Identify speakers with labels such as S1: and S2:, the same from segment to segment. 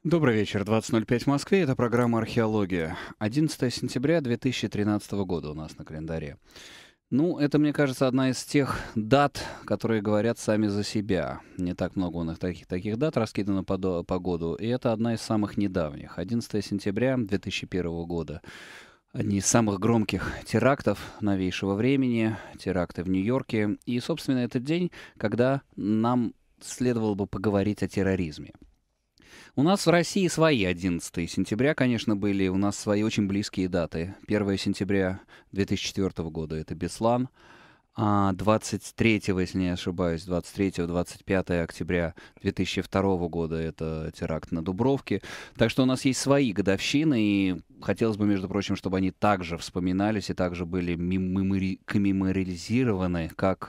S1: Добрый вечер, 20:05 в Москве. Это программа «Археология». 11 сентября 2013 года у нас на календаре. Ну, это, мне кажется, одна из тех дат, которые говорят сами за себя. Не так много у нас таких дат раскидано по году, и это одна из самых недавних. 11 сентября 2001 года. Одни из самых громких терактов новейшего времени, теракты в Нью-Йорке. И, собственно, этот день, когда нам следовало бы поговорить о терроризме. У нас в России свои 11 сентября, конечно, были. У нас свои очень близкие даты. 1 сентября 2004 года — это Беслан. А 23, если не ошибаюсь, 23-25 октября 2002 года — это теракт на Дубровке. Так что у нас есть свои годовщины, и хотелось бы, между прочим, чтобы они также вспоминались и также были коммемориализированы, как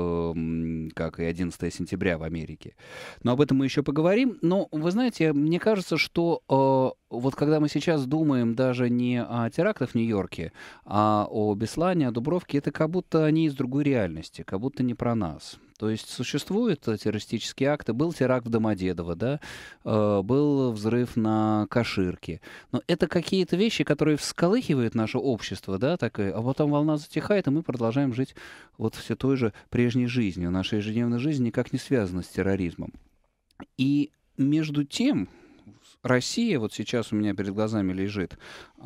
S1: и 11 сентября в Америке. Но об этом мы еще поговорим. Но, вы знаете, мне кажется, что вот когда мы сейчас думаем даже не о терактах в Нью-Йорке, а о Беслане, о Дубровке, это как будто они из другой реальности, как будто не про нас. То есть существуют террористические акты. Был теракт в Домодедово, да? Был взрыв на Каширке. Но это какие-то вещи, которые всколыхивают наше общество, да, а потом волна затихает, и мы продолжаем жить вот все той же прежней жизнью. Наша ежедневная жизнь никак не связана с терроризмом. И между тем, Россия, вот сейчас у меня перед глазами лежит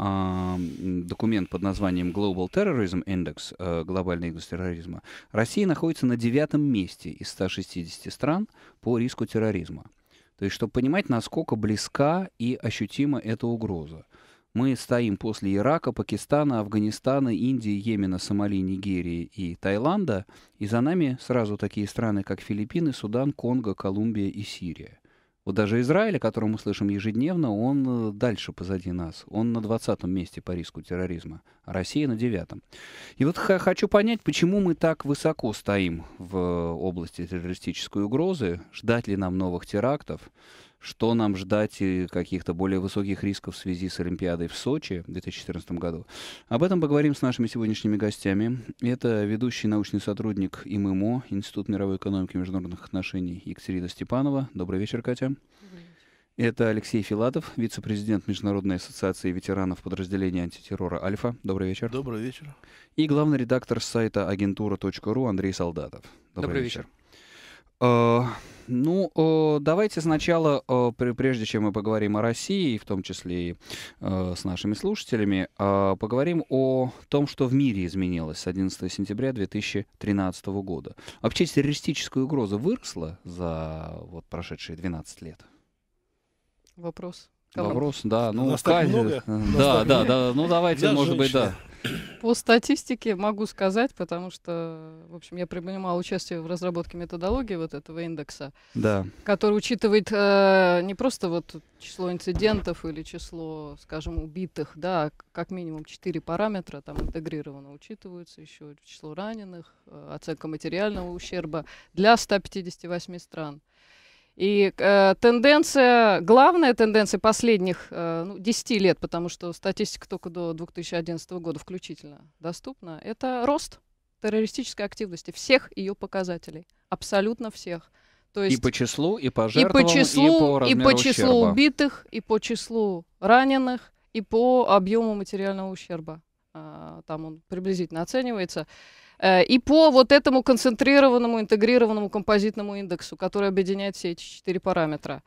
S1: документ под названием Global Terrorism Index, глобальный индекс терроризма. Россия находится на 9-м месте из 160 стран по риску терроризма. То есть, чтобы понимать, насколько близка и ощутима эта угроза. Мы стоим после Ирака, Пакистана, Афганистана, Индии, Йемена, Сомали, Нигерии и Таиланда, и за нами сразу такие страны, как Филиппины, Судан, Конго, Колумбия и Сирия. Вот даже Израиль, о котором мы слышим ежедневно, он дальше позади нас. Он на 20-м месте по риску терроризма, а Россия на 9-м. И вот хочу понять, почему мы так высоко стоим в области террористической угрозы, ждать ли нам новых терактов, что нам ждать каких-то более высоких рисков в связи с Олимпиадой в Сочи в 2014 году. Об этом поговорим с нашими сегодняшними гостями. Это ведущий научный сотрудник ИММО, Институт мировой экономики и международных отношений, Екатерина Степанова. Добрый вечер, Катя. Это Алексей Филатов, вице-президент Международной ассоциации ветеранов подразделения антитеррора «Альфа». Добрый вечер.
S2: Добрый вечер.
S1: И главный редактор сайта агентура.ру Андрей Солдатов.
S3: Добрый вечер.
S1: Давайте сначала, прежде чем мы поговорим о России, в том числе и с нашими слушателями, поговорим о том, что в мире изменилось с 11 сентября 2013 года. Вообще террористическая угроза выросла за прошедшие 12 лет?
S3: Вопрос.
S1: Вопрос, да.
S2: Нас так много.
S1: Да. Ну, давайте,
S2: Для
S1: может быть,
S2: женщины.
S1: да.
S3: По статистике могу сказать, потому что, в общем, я принимала участие в разработке методологии вот этого индекса,
S1: Да.
S3: который учитывает не просто вот число инцидентов или число, скажем, убитых, да, а как минимум 4 параметра там интегрированно учитываются, еще число раненых, оценка материального ущерба для 158 стран. И главная тенденция последних 10 лет, потому что статистика только до 2011 года включительно доступна, это рост террористической активности, всех ее показателей, абсолютно всех. То есть
S1: И по числу, и по жертвам, и по размеру
S3: и по числу
S1: ущерба.
S3: убитых, и по числу раненых, и по объему материального ущерба. Там он приблизительно оценивается. И по вот этому концентрированному, интегрированному композитному индексу, который объединяет все эти 4 параметра.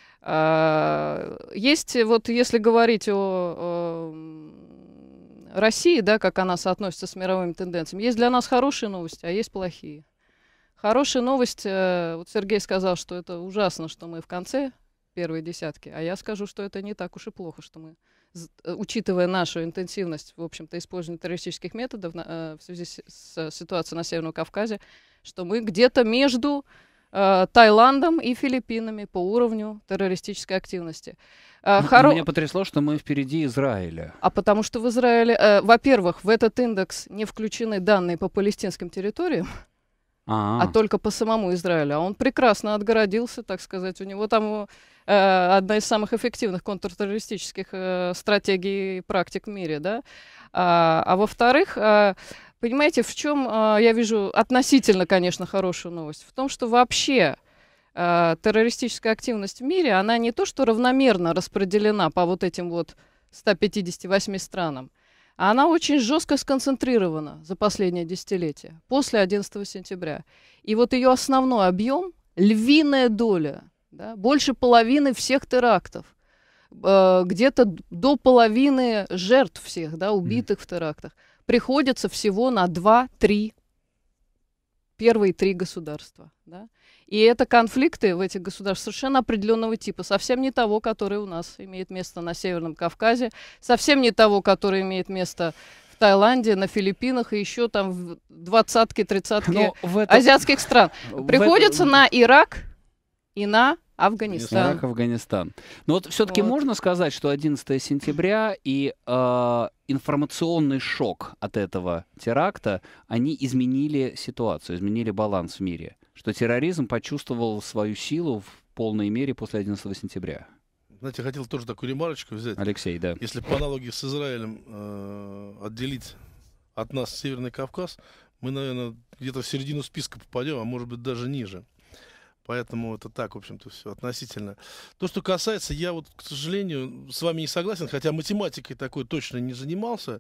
S3: Есть, вот если говорить о России, да, как она соотносится с мировыми тенденциями, есть для нас хорошие новости, а есть плохие. Хорошая новость, вот Сергей сказал, что это ужасно, что мы в конце первой десятки, а я скажу, что это не так уж и плохо, что мы, учитывая нашу интенсивность, в общем-то, использования террористических методов в связи с ситуацией на Северном Кавказе, что мы где-то между Таиландом и Филиппинами по уровню террористической активности.
S1: Меня потрясло, что мы впереди Израиля.
S3: А потому что в Израиле, во-первых, в этот индекс не включены данные по палестинским территориям, а только по самому Израилю. А он прекрасно отгородился, так сказать. У него там одна из самых эффективных контртеррористических стратегий и практик в мире. Да? Во-вторых, понимаете, в чем я вижу относительно, конечно, хорошую новость? В том, что вообще террористическая активность в мире, она не то что равномерно распределена по вот этим вот 158 странам, а она очень жестко сконцентрирована за последнее десятилетие, после 11 сентября. И вот ее основной объем, львиная доля, да, больше половины всех терактов, где-то до половины жертв всех, да, убитых в терактах, приходится всего на 2-3 первые 3 государства. Да? И это конфликты в этих государствах совершенно определенного типа, совсем не того, который у нас имеет место на Северном Кавказе, совсем не того, который имеет место в Таиланде, на Филиппинах и еще там в 20-ке, 30-ке азиатских стран. Приходится на Ирак и на Афганистан.
S1: Ирак, Афганистан. Но вот все-таки можно сказать, что 11 сентября и информационный шок от этого теракта, они изменили ситуацию, изменили баланс в мире. Что терроризм почувствовал свою силу в полной мере после 11 сентября.
S2: Знаете, я хотел тоже такую ремарочку взять.
S1: Алексей, да.
S2: Если по аналогии с Израилем отделить от нас Северный Кавказ, мы, наверное, где-то в середину списка попадем, а может быть даже ниже. Поэтому это так, в общем-то, все относительно. То, что касается, я вот, к сожалению, с вами не согласен, хотя математикой такой точно не занимался,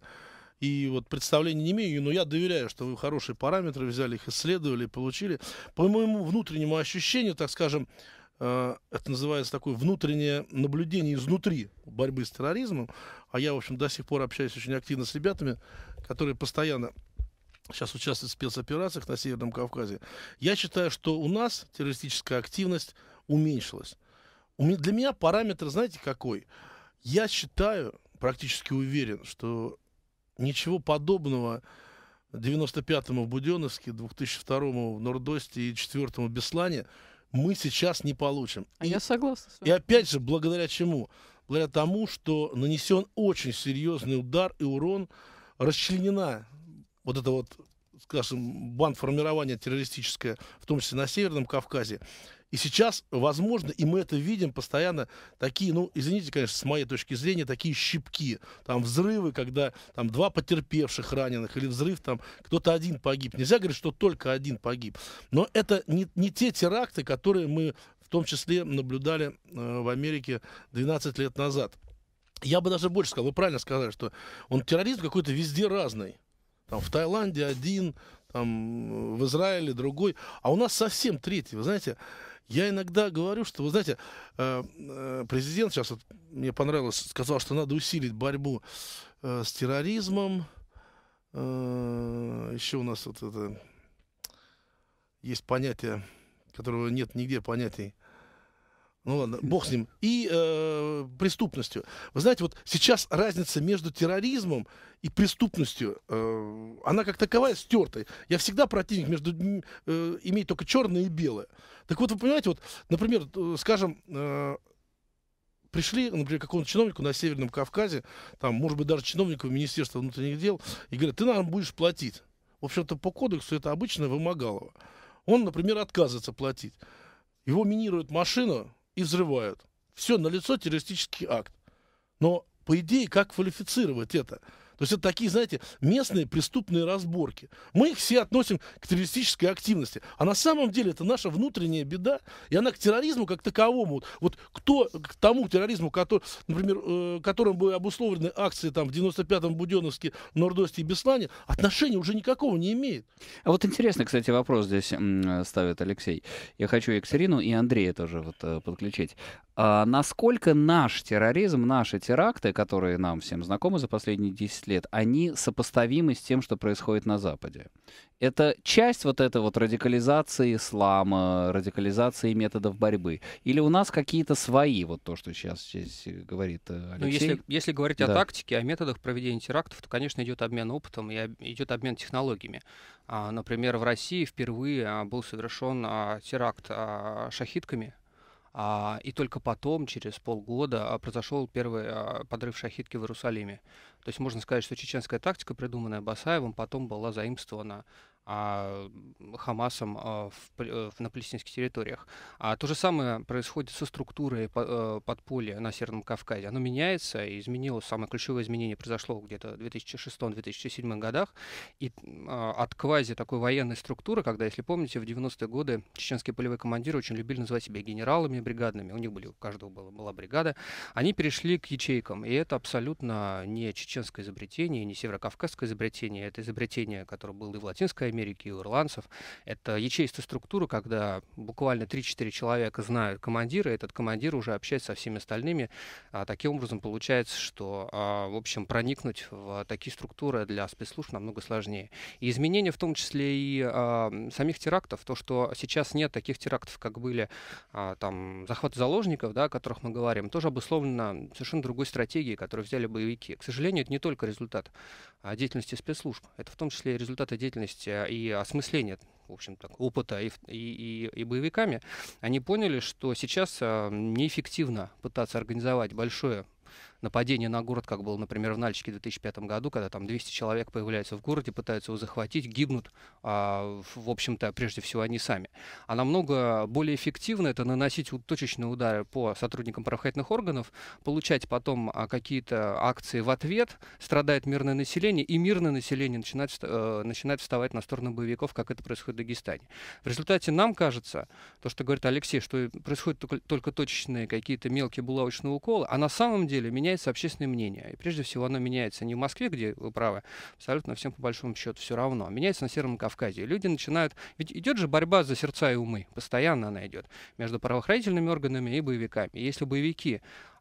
S2: и вот представления не имею, но я доверяю, что вы хорошие параметры взяли, их исследовали, получили. По моему внутреннему ощущению, так скажем, это называется такое внутреннее наблюдение изнутри борьбы с терроризмом, а я, в общем, до сих пор общаюсь очень активно с ребятами, которые постоянно сейчас участвуют в спецоперациях на Северном Кавказе. Я считаю, что у нас террористическая активность уменьшилась. Для меня параметр, знаете, какой? Я считаю, практически уверен, что ничего подобного 95-му в Буденновске, 2002-му в Нордосте и 4-му в Беслане мы сейчас не получим.
S3: Я согласна с вами.
S2: И опять же, благодаря чему? Благодаря тому, что нанесен очень серьезный удар и урон, расчленена вот это вот, скажем, бандформирование террористическое, в том числе на Северном Кавказе. И сейчас, возможно, и мы это видим постоянно, такие, ну, извините, конечно, с моей точки зрения, такие щипки, там, взрывы, когда там 2 потерпевших раненых, или взрыв, там, кто-то один погиб. Нельзя говорить, что только один погиб. Но это не те теракты, которые мы в том числе наблюдали в Америке 12 лет назад. Я бы даже больше сказал, вы правильно сказали, что терроризм какой-то везде разный. Там в Таиланде один, там в Израиле другой, а у нас совсем третий. Вы знаете, я иногда говорю, что, вы знаете, президент сейчас, вот, мне понравилось, сказал, что надо усилить борьбу с терроризмом. Еще у нас вот это есть понятие, которого нет нигде понятий. Ну ладно, бог с ним. И преступностью. Вы знаете, вот сейчас разница между терроризмом и преступностью, она как таковая стертая. Я всегда противник иметь только черное и белое. Так вот, вы понимаете, вот, например, скажем, пришли, например, к какому-то чиновнику на Северном Кавказе, там, может быть, даже чиновнику Министерства внутренних дел, и говорят, ты нам будешь платить. В общем-то, по кодексу это обычно вымогалово. Он, например, отказывается платить. Его минируют машину и взрывают. Все, налицо террористический акт. Но, по идее, как квалифицировать это? То есть это такие, знаете, местные преступные разборки. Мы их все относим к террористической активности. А на самом деле это наша внутренняя беда, и она к терроризму как таковому. Вот кто к тому терроризму, который, например, которым были обусловлены акции там, в 95-м Буденновске, Нордосте и Беслане, отношения уже никакого не имеет.
S1: А вот интересный, кстати, вопрос здесь ставит Алексей. Я хочу Екатерину и Андрея тоже вот подключить. Насколько наш терроризм, наши теракты, которые нам всем знакомы за последние 10 лет, они сопоставимы с тем, что происходит на Западе? Это часть вот этой вот радикализации ислама, радикализации методов борьбы? Или у нас какие-то свои, вот то, что сейчас здесь говорит Алексей?
S4: Ну, если говорить о тактике, о методах проведения терактов, то, конечно, идет обмен опытом и идет обмен технологиями. Например, в России впервые был совершен теракт шахидками, и только потом, через полгода, произошел первый подрыв шахидки в Иерусалиме. То есть можно сказать, что чеченская тактика, придуманная Басаевым, потом была заимствована Хамасом на палестинских территориях. То же самое происходит со структурой подполья на Северном Кавказе. Оно меняется, и изменилось. Самое ключевое изменение произошло где-то в 2006-2007 годах. И от квази такой военной структуры, когда, если помните, в 90-е годы чеченские полевые командиры очень любили называть себя генералами бригадными, у каждого была бригада, они перешли к ячейкам. И это абсолютно не чеченское изобретение, не северокавказское изобретение, это изобретение, которое было и в Латинской Америки, и у ирландцев. Это ячеистая структура, когда буквально 3-4 человека знают командира, и этот командир уже общается со всеми остальными. Таким образом, получается, что, в общем, проникнуть в такие структуры для спецслужб намного сложнее. И изменения, в том числе и самих терактов, то, что сейчас нет таких терактов, как были там захват заложников, да, о которых мы говорим, тоже обусловлено совершенно другой стратегией, которую взяли боевики. К сожалению, это не только результат деятельности спецслужб, это в том числе и результаты деятельности и осмысления, в общем-то, опыта и боевиками. Они поняли, что сейчас неэффективно пытаться организовать большое нападение на город, как было, например, в Нальчике в 2005 году, когда там 200 человек появляются в городе, пытаются его захватить, гибнут, в общем-то, прежде всего они сами. А намного более эффективно это наносить точечные удары по сотрудникам правоохранительных органов, получать потом какие-то акции в ответ, страдает мирное население, и мирное население начинает вставать на сторону боевиков, как это происходит в Дагестане. В результате нам кажется, то, что говорит Алексей, что происходят только точечные какие-то мелкие булавочные уколы, а на самом деле меняется общественное мнение. И прежде всего оно меняется не в Москве, где вы правы, абсолютно всем по большому счету все равно. Меняется на Северном Кавказе. И люди начинают... Ведь идет же борьба за сердца и умы. Постоянно она идет. Между правоохранительными органами и боевиками. И если боевики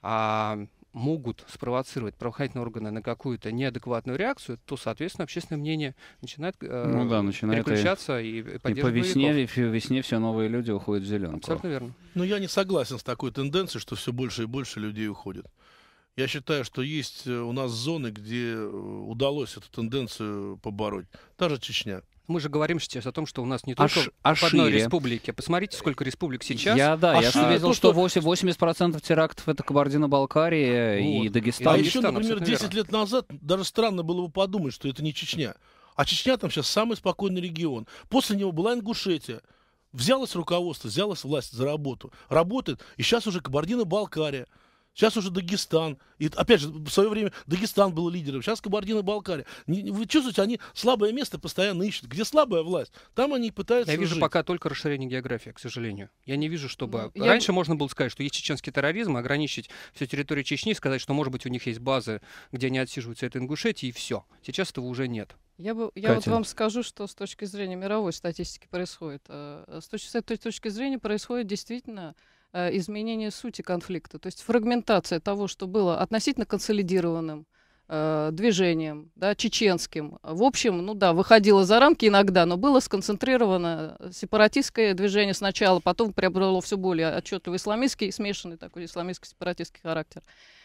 S4: могут спровоцировать правоохранительные органы на какую-то неадекватную реакцию, то, соответственно, общественное мнение начинает переключаться и поддерживать боевиков.
S1: И по весне все новые люди уходят в зеленку.
S4: Абсолютно верно.
S2: Но я не согласен с такой тенденцией, что все больше и больше людей уходит. Я считаю, что есть у нас зоны, где удалось эту тенденцию побороть. Та же Чечня.
S4: Мы же говорим сейчас о том, что у нас не только в одной республике. Посмотрите, сколько республик сейчас.
S1: Я видел, что 80% терактов — это Кабардино-Балкария и Дагестан.
S2: А еще, например, 10 лет назад даже странно было бы подумать, что это не Чечня. А Чечня там сейчас самый спокойный регион. После него была Ингушетия. Взялось руководство, взялась власть за работу. Работает, и сейчас уже Кабардино-Балкария. Сейчас уже Дагестан. И опять же, в свое время Дагестан был лидером. Сейчас Кабардино-Балкария. Вы чувствуете, они слабое место постоянно ищут. Где слабая власть, там они пытаются
S4: Я вижу
S2: жить.
S4: пока только расширение географии, к сожалению. Я не вижу, чтобы... Раньше можно было сказать, что есть чеченский терроризм, ограничить всю территорию Чечни, сказать, что, может быть, у них есть базы, где они отсиживаются, это Ингушетия, и все. Сейчас этого уже нет.
S3: Я вот вам скажу, что с точки зрения мировой статистики происходит. С этой точки зрения происходит действительно изменение сути конфликта, то есть фрагментация того, что было относительно консолидированным движением, да, чеченским. В общем, выходило за рамки иногда, но было сконцентрировано сепаратистское движение сначала, потом приобрело все более отчетливый исламистский, смешанный такой исламистско-сепаратистский характер.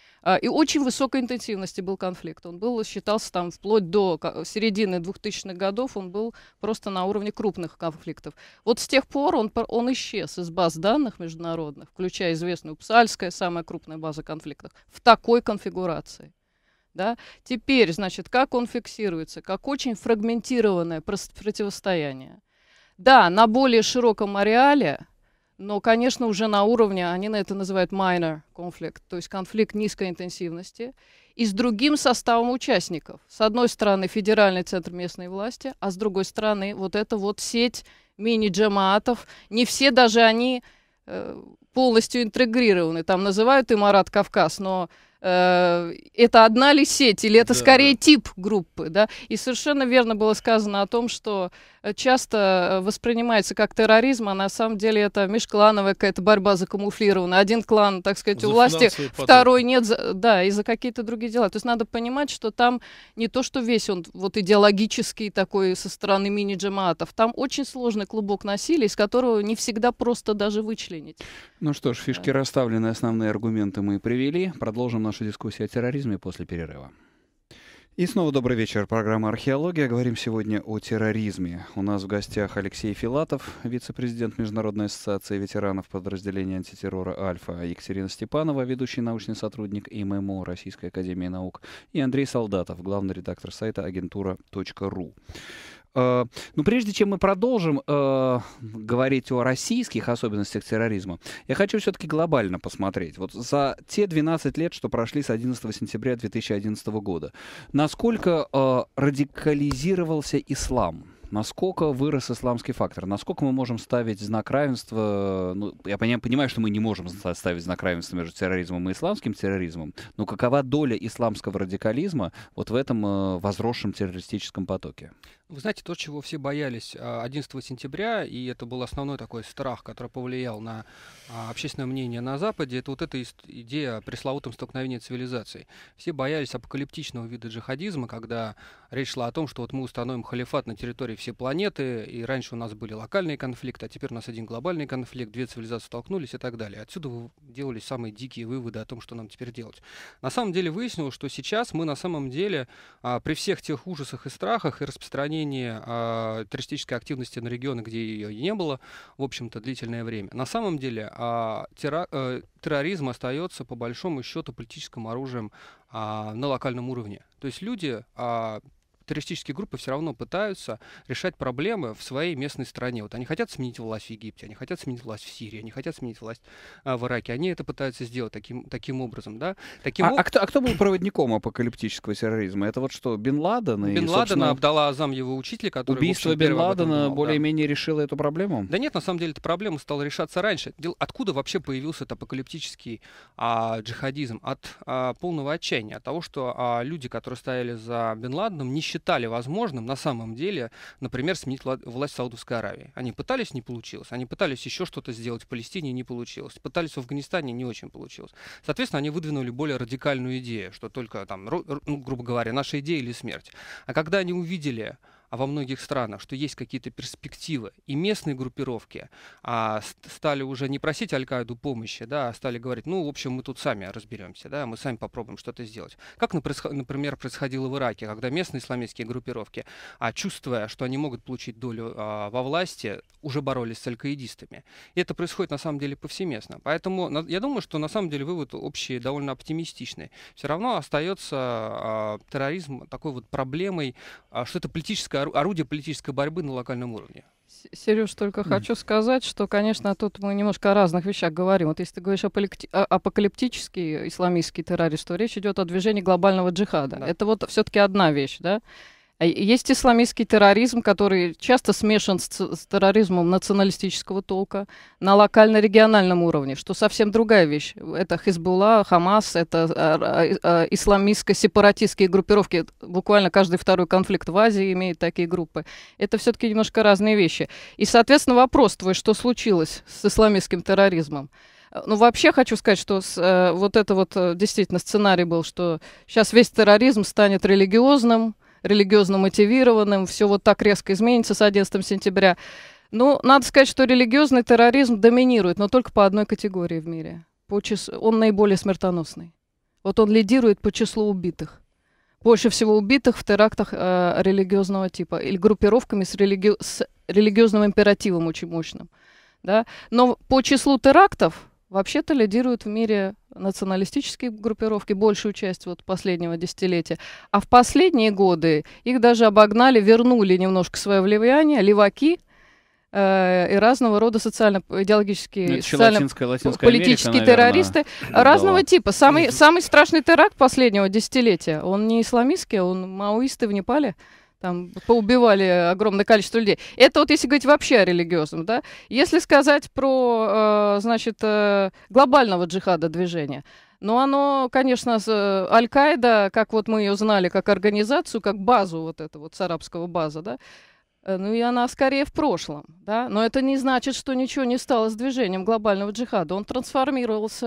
S3: И очень высокой интенсивности был конфликт. Он считался там вплоть до середины 2000-х годов, он был просто на уровне крупных конфликтов. Вот с тех пор он исчез из баз данных международных, включая известную Упсальская, самая крупная база конфликтов, в такой конфигурации. Да? Теперь, значит, как он фиксируется? Как очень фрагментированное противостояние. Да, на более широком ареале, но, конечно, уже на уровне, они это называют minor conflict, то есть конфликт низкой интенсивности, и с другим составом участников. С одной стороны, федеральный центр местной власти, а с другой стороны, вот эта вот сеть мини-джамаатов. Не все даже они полностью интегрированы. Там называют Имарат Кавказ, но это одна ли сеть, или это скорее тип группы, да? И совершенно верно было сказано о том, что часто воспринимается как терроризм, а на самом деле это межклановая какая-то борьба закамуфлированная. Один клан, так сказать, у власти, второй нет, и за какие-то другие дела. То есть надо понимать, что там не то, что весь он вот идеологический такой со стороны мини-джамаатов, там очень сложный клубок насилия, из которого не всегда просто даже вычленить.
S1: Ну что ж, фишки расставлены, основные аргументы мы привели. Продолжим нашу дискуссию о терроризме после перерыва. И снова добрый вечер. Программа «Археология». Говорим сегодня о терроризме. У нас в гостях Алексей Филатов, вице-президент Международной ассоциации ветеранов подразделения антитеррора «Альфа», Екатерина Степанова, ведущий научный сотрудник ММО Российской академии наук, и Андрей Солдатов, главный редактор сайта агентура.ру. Но прежде чем мы продолжим говорить о российских особенностях терроризма, я хочу все-таки глобально посмотреть. Вот за те 12 лет, что прошли с 11 сентября 2011 года, насколько радикализировался ислам? Насколько вырос исламский фактор? Насколько мы можем ставить знак равенства? Ну, я понимаю, что мы не можем ставить знак равенства между терроризмом и исламским терроризмом, но какова доля исламского радикализма вот в этом возросшем террористическом потоке?
S4: Вы знаете, то, чего все боялись 11 сентября, и это был основной такой страх, который повлиял на общественное мнение на Западе, это вот эта идея о пресловутом столкновении цивилизаций. Все боялись апокалиптичного вида джихадизма, когда речь шла о том, что вот мы установим халифат на территории всей планеты, и раньше у нас были локальные конфликты, а теперь у нас один глобальный конфликт, две цивилизации столкнулись и так далее. Отсюда делались самые дикие выводы о том, что нам теперь делать. На самом деле выяснилось, что сейчас мы на самом деле при всех тех ужасах и страхах и распространении террористической активности на регионы, где ее не было, в общем-то, длительное время. На самом деле терроризм остается, по большому счету, политическим оружием на локальном уровне. То есть люди, террористические группы все равно пытаются решать проблемы в своей местной стране. Вот они хотят сменить власть в Египте, они хотят сменить власть в Сирии, они хотят сменить власть в Ираке. Они это пытаются сделать таким образом. Да?
S1: Кто был проводником апокалиптического терроризма? Это вот что, Бен Ладен?
S4: Бен Ладен, Абдалла Азам, его учитель, который...
S1: Убийство Бен Ладена более-менее решило эту проблему?
S4: Да нет, на самом деле эта проблема стала решаться раньше. Откуда вообще появился этот апокалиптический джихадизм? От полного отчаяния, от того, что люди, которые стояли за Бен Ладеном, не считали возможным на самом деле, например, сменить власть в Саудовской Аравии. Они пытались, не получилось. Они пытались еще что-то сделать в Палестине, не получилось. Пытались в Афганистане, не очень получилось. Соответственно, они выдвинули более радикальную идею, что только там, грубо говоря, наша идея или смерть. А когда они увидели во многих странах, что есть какие-то перспективы, и местные группировки стали уже не просить Аль-Каиду помощи, да, а стали говорить, ну, в общем, мы тут сами разберемся, да, мы сами попробуем что-то сделать. Как, например, происходило в Ираке, когда местные исламистские группировки, чувствуя, что они могут получить долю во власти, уже боролись с аль-каидистами. И это происходит, на самом деле, повсеместно. Поэтому я думаю, что, на самом деле, вывод общий довольно оптимистичный. Все равно остается терроризм такой вот проблемой, что это орудие политической борьбы на локальном уровне.
S3: Сереж, только хочу сказать, что, конечно, тут мы немножко о разных вещах говорим. Вот если ты говоришь апокалиптический исламистский террорист, то речь идет о движении глобального джихада. Да. Это вот все-таки одна вещь, да? Есть исламистский терроризм, который часто смешан с терроризмом националистического толка на локально-региональном уровне, что совсем другая вещь. Это Хизбулла, Хамас, это исламистско-сепаратистские группировки. Буквально каждый второй конфликт в Азии имеет такие группы. Это все-таки немножко разные вещи. И, соответственно, вопрос твой, что случилось с исламистским терроризмом? Ну, вообще хочу сказать, что вот это вот действительно сценарий был, что сейчас весь терроризм станет религиозно мотивированным, все вот так резко изменится с 11 сентября. Ну, надо сказать, что религиозный терроризм доминирует, но только по одной категории в мире. Он наиболее смертоносный. Вот он лидирует по числу убитых. Больше всего убитых в терактах религиозного типа или группировками с религиозным императивом очень мощным. Да? Но по числу терактов вообще-то лидируют в мире националистические группировки, большую часть вот последнего десятилетия. А в последние годы их даже обогнали, вернули немножко свое влияние леваки и разного рода социально-идеологические, социально-политические террористы разного типа. Самый страшный теракт последнего десятилетия, он не исламистский, он маоисты в Непале. Там поубивали огромное количество людей. Это вот если говорить вообще о религиозном, да. Если сказать про, глобального джихада движения, ну, оно, конечно, Аль-Каида, как вот мы ее знали, как организацию, как базу вот эту вот, с арабского база, да, ну, и она скорее в прошлом, да, но это не значит, что ничего не стало с движением глобального джихада. Оно трансформировалось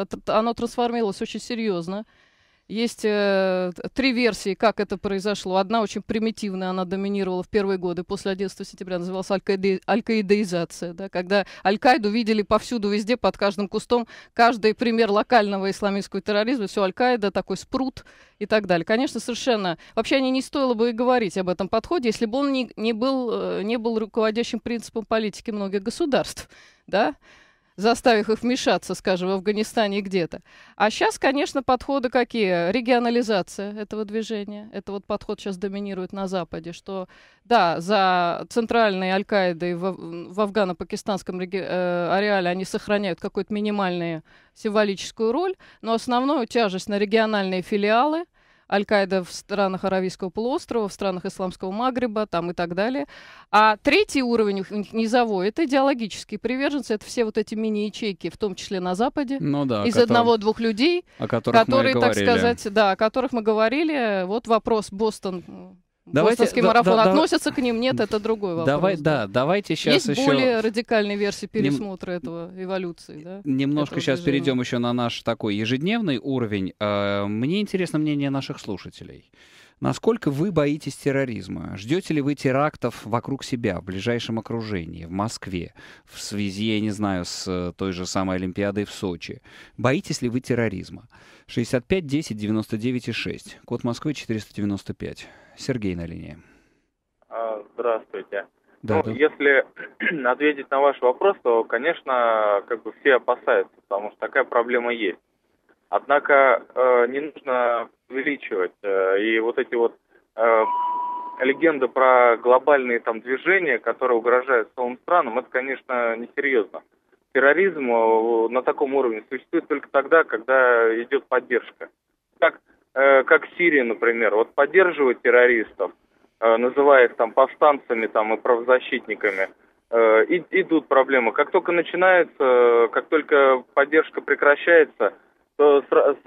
S3: очень серьезно. Есть 3 версии, как это произошло. Одна очень примитивная, она доминировала в первые годы после 11 сентября, называлась аль-каидоизация, да, когда Аль-Каиду видели повсюду, везде, под каждым кустом, каждый пример локального исламистского терроризма, все Аль-Каида, такой спрут и так далее. Конечно, совершенно... Вообще не стоило бы и говорить об этом подходе, если бы он не был руководящим принципом политики многих государств, да. заставив их вмешаться, скажем, в Афганистане и где-то. А сейчас, конечно, подходы какие? Регионализация этого движения. Это вот подход сейчас доминирует на Западе, что, да, за центральной Аль-Каидой в афгано-пакистанском ареале они сохраняют какую-то минимальную символическую роль, но основную тяжесть на региональные филиалы, Аль-Каида в странах Аравийского полуострова, в странах Исламского Магриба там и так далее. А третий уровень у них низовой — это идеологические приверженцы, это все вот эти мини-ячейки, в том числе на Западе,
S1: Ну да,
S3: из одного-двух людей,
S1: о которых
S3: которые,
S1: мы
S3: так
S1: говорили.
S3: сказать, да, о которых мы говорили. Вот вопрос
S1: Давайте,
S3: бостонский марафон относится к ним, нет, это другой вопрос.
S1: Давайте сейчас
S3: Есть
S1: еще...
S3: более радикальные версии пересмотра этого эволюции, да?
S1: Немножко сейчас
S3: движения.
S1: перейдем еще на наш такой ежедневный уровень. Мне интересно мнение наших слушателей. Насколько вы боитесь терроризма? Ждете ли вы терактов вокруг себя, в ближайшем окружении, в Москве, в связи, я не знаю, с той же самой Олимпиадой в Сочи? Боитесь ли вы терроризма? 65 10 99 6. Код Москвы 495. Сергей на линии.
S5: Здравствуйте.
S1: Да,
S5: Если ответить на ваш вопрос, то, конечно, как бы все опасаются, потому что такая проблема есть. Однако не нужно увеличивать. И вот эти вот легенды про глобальные там движения, которые угрожают целым странам, это, конечно, несерьезно. Терроризм на таком уровне существует только тогда, когда идет поддержка. Как Сирия, например, вот поддерживает террористов, называя их там повстанцами там, и правозащитниками, идут проблемы. Как только начинается, как только поддержка прекращается, то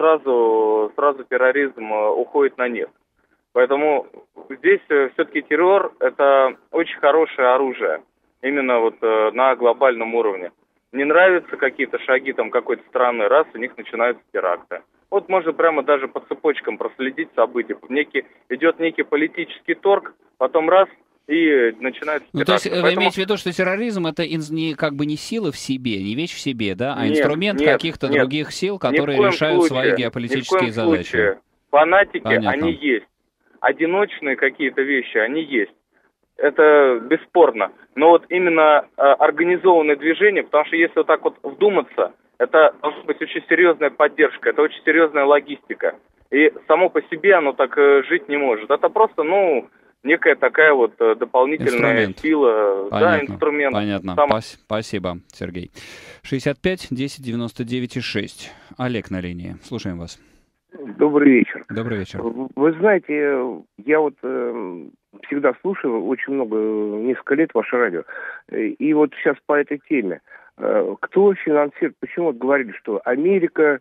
S5: сразу терроризм уходит на нет. Поэтому здесь все-таки террор – это очень хорошее оружие, именно вот на глобальном уровне. Не нравятся какие-то шаги там какой-то страны, раз у них начинаются теракты. Вот можно прямо даже по цепочкам проследить события. Идет некий политический торг, потом раз, и начинается теракт.
S1: То есть вы имеете в виду, что терроризм это как бы не сила в себе, не вещь в себе, да, а инструмент каких-то других сил, которые решают свои геополитические задачи.
S5: Фанатики, они есть. Одиночные какие-то вещи, они есть. Это бесспорно. Но вот именно организованное движение, потому что если вот так вот вдуматься, это должна быть очень серьезная поддержка, это очень серьезная логистика. И само по себе оно так жить не может. Это просто, некая такая вот дополнительная сила.
S1: Понятно,
S5: да, инструмент.
S1: Понятно. Спасибо, Сергей. 65 10 99 6. Олег на линии. Слушаем вас.
S6: Добрый вечер.
S1: Добрый вечер.
S6: Вы знаете, я вот всегда слушаю очень много, несколько лет ваше радио. И вот сейчас по этой теме. Кто финансирует? Почему вот говорили, что Америка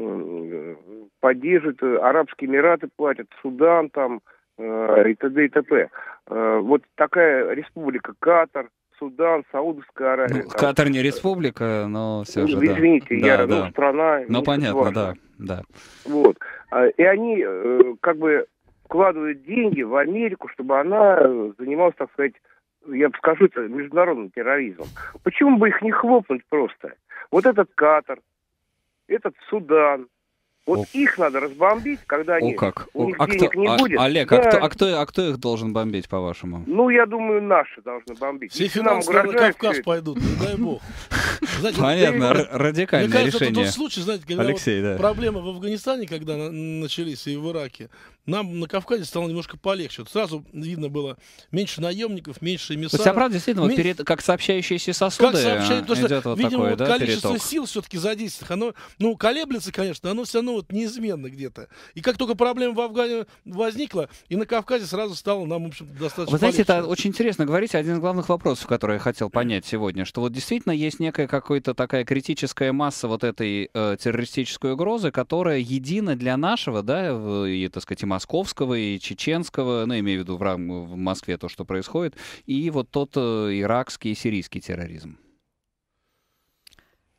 S6: поддержит, Арабские Эмираты платят, Судан там и т.д. и т.п. Вот такая республика Катар, Судан, Саудовская Аравия.
S1: Катар не республика, но все же,
S6: извините,
S1: да.
S6: Страна.
S1: Ну, понятно, да.
S6: Вот. И они как бы вкладывают деньги в Америку, чтобы она занималась, так сказать, я бы скажу, это международным терроризмом. Почему бы их не хлопнуть просто? Вот этот Катар, этот Судан, вот их надо разбомбить, когда они, у них денег не будет.
S1: Олег,
S6: да.
S1: кто их должен бомбить, по-вашему?
S6: Я думаю, наши должны бомбить.
S2: Все финансы на Кавказ пойдут, не дай бог.
S1: Знаете, понятно, радикальное
S2: мне кажется,
S1: решение.
S2: это тот случай, знаете, когда
S1: Алексей, да.
S2: проблемы в Афганистане, когда начались, и в Ираке, нам на Кавказе стало немножко полегче. Вот сразу видно было меньше наемников, меньше эмиссаров.
S1: То есть, правда, действительно, как сообщающиеся сосуды идет вот
S2: видимо,
S1: такой,
S2: вот количество
S1: переток.
S2: сил все-таки задействованных, оно, колеблется, конечно, оно все равно вот неизменно где-то. И как только проблема в Афгане возникла, и на Кавказе сразу стало нам, в общем, достаточно
S1: Вы знаете,
S2: полегче.
S1: это очень интересно говорить. Один из главных вопросов, который я хотел понять сегодня, что вот действительно есть некая какая-то такая критическая масса вот этой террористической угрозы, которая едина для нашего, да, и, так сказать, и московского, и чеченского, имею в виду в Москве то, что происходит, и вот тот иракский и сирийский терроризм.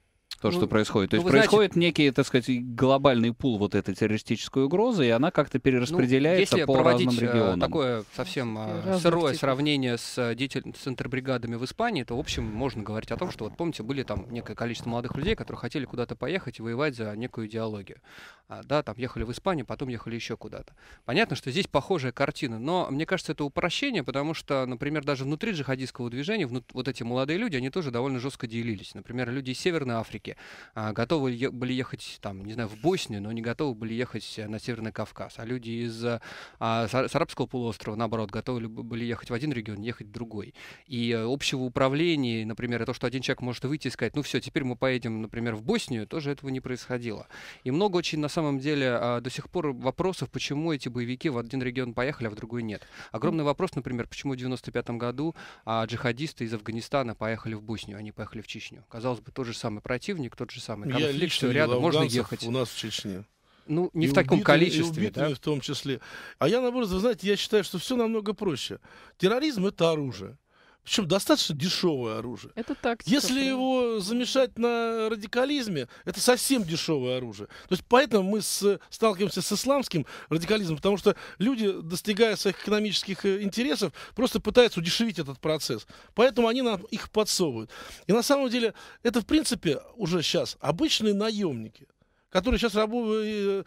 S1: то, что происходит. То есть
S4: вы знаете,
S1: происходит некий, так сказать, глобальный пул вот этой террористической угрозы, и она как-то перераспределяется
S4: если
S1: по разным
S4: проводить
S1: регионам.
S4: такое совсем сырое сравнение с интербригадами в Испании, то, в общем, можно говорить о том, что, вот помните, были там некое количество молодых людей, которые хотели куда-то поехать и воевать за некую идеологию. Да, там ехали в Испанию, потом ехали еще куда-то. Понятно, что здесь похожая картина, но мне кажется, это упрощение, потому что, например, даже внутри джихадистского движения вот эти молодые люди, они тоже довольно жестко делились. Например, люди из Северной Африки готовы были ехать, там, не знаю, в Боснию, но не готовы были ехать на Северный Кавказ. А люди с арабского полуострова, наоборот, готовы были ехать в один регион, ехать в другой. И общего управления, например, то, что один человек может выйти и сказать, ну все, теперь мы поедем, например, в Боснию, тоже этого не происходило. И много очень, на самом деле, до сих пор вопросов, почему эти боевики в один регион поехали, а в другой нет. Огромный вопрос, например, почему в 1995 году джихадисты из Афганистана поехали в Боснию, они поехали в Чечню. Казалось бы, тот же самый противник, тот же самый конфликт,
S2: Я лично
S4: все рядом, можно ехать.
S2: У нас в Чечне.
S4: Ну, не
S2: И
S4: в таком
S2: убитыми,
S4: количестве,
S2: и убитыми в том числе. А я, наоборот, вы знаете, я считаю, что все намного проще. Терроризм — это оружие. Причем достаточно дешевое оружие.
S3: Это тактика.
S2: Если его замешать на радикализме, это совсем дешевое оружие. То есть поэтому мы сталкиваемся с исламским радикализмом, потому что люди, достигая своих экономических интересов, просто пытаются удешевить этот процесс. Поэтому они нам их подсовывают. И на самом деле это, в принципе, уже сейчас обычные наемники, которые сейчас воюют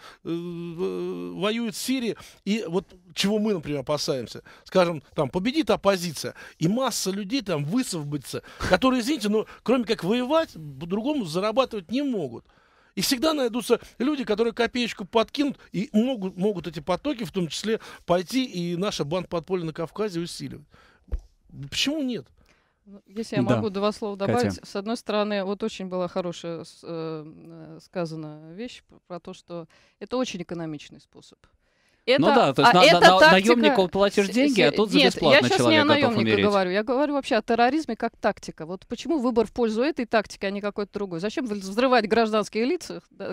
S2: в Сирии, и вот чего мы, например, опасаемся. Скажем, там победит оппозиция, и масса людей там высвободится, которые, извините, но кроме как воевать, по-другому зарабатывать не могут. И всегда найдутся люди, которые копеечку подкинут, и могут эти потоки, в том числе, пойти и наша банда подполья на Кавказе усиливать. Почему нет?
S3: Если я могу два слова добавить. Катя. С одной стороны, вот очень была хорошая сказана вещь про то, что это очень экономичный способ. Это,
S1: ну да, то есть наемнику платишь деньги, а тут за бесплатно человек готов умереть. Нет, я сейчас не о наемниках
S3: говорю, я говорю вообще о терроризме как тактика. Вот почему выбор в пользу этой тактики, а не какой-то другой? Зачем взрывать гражданских лиц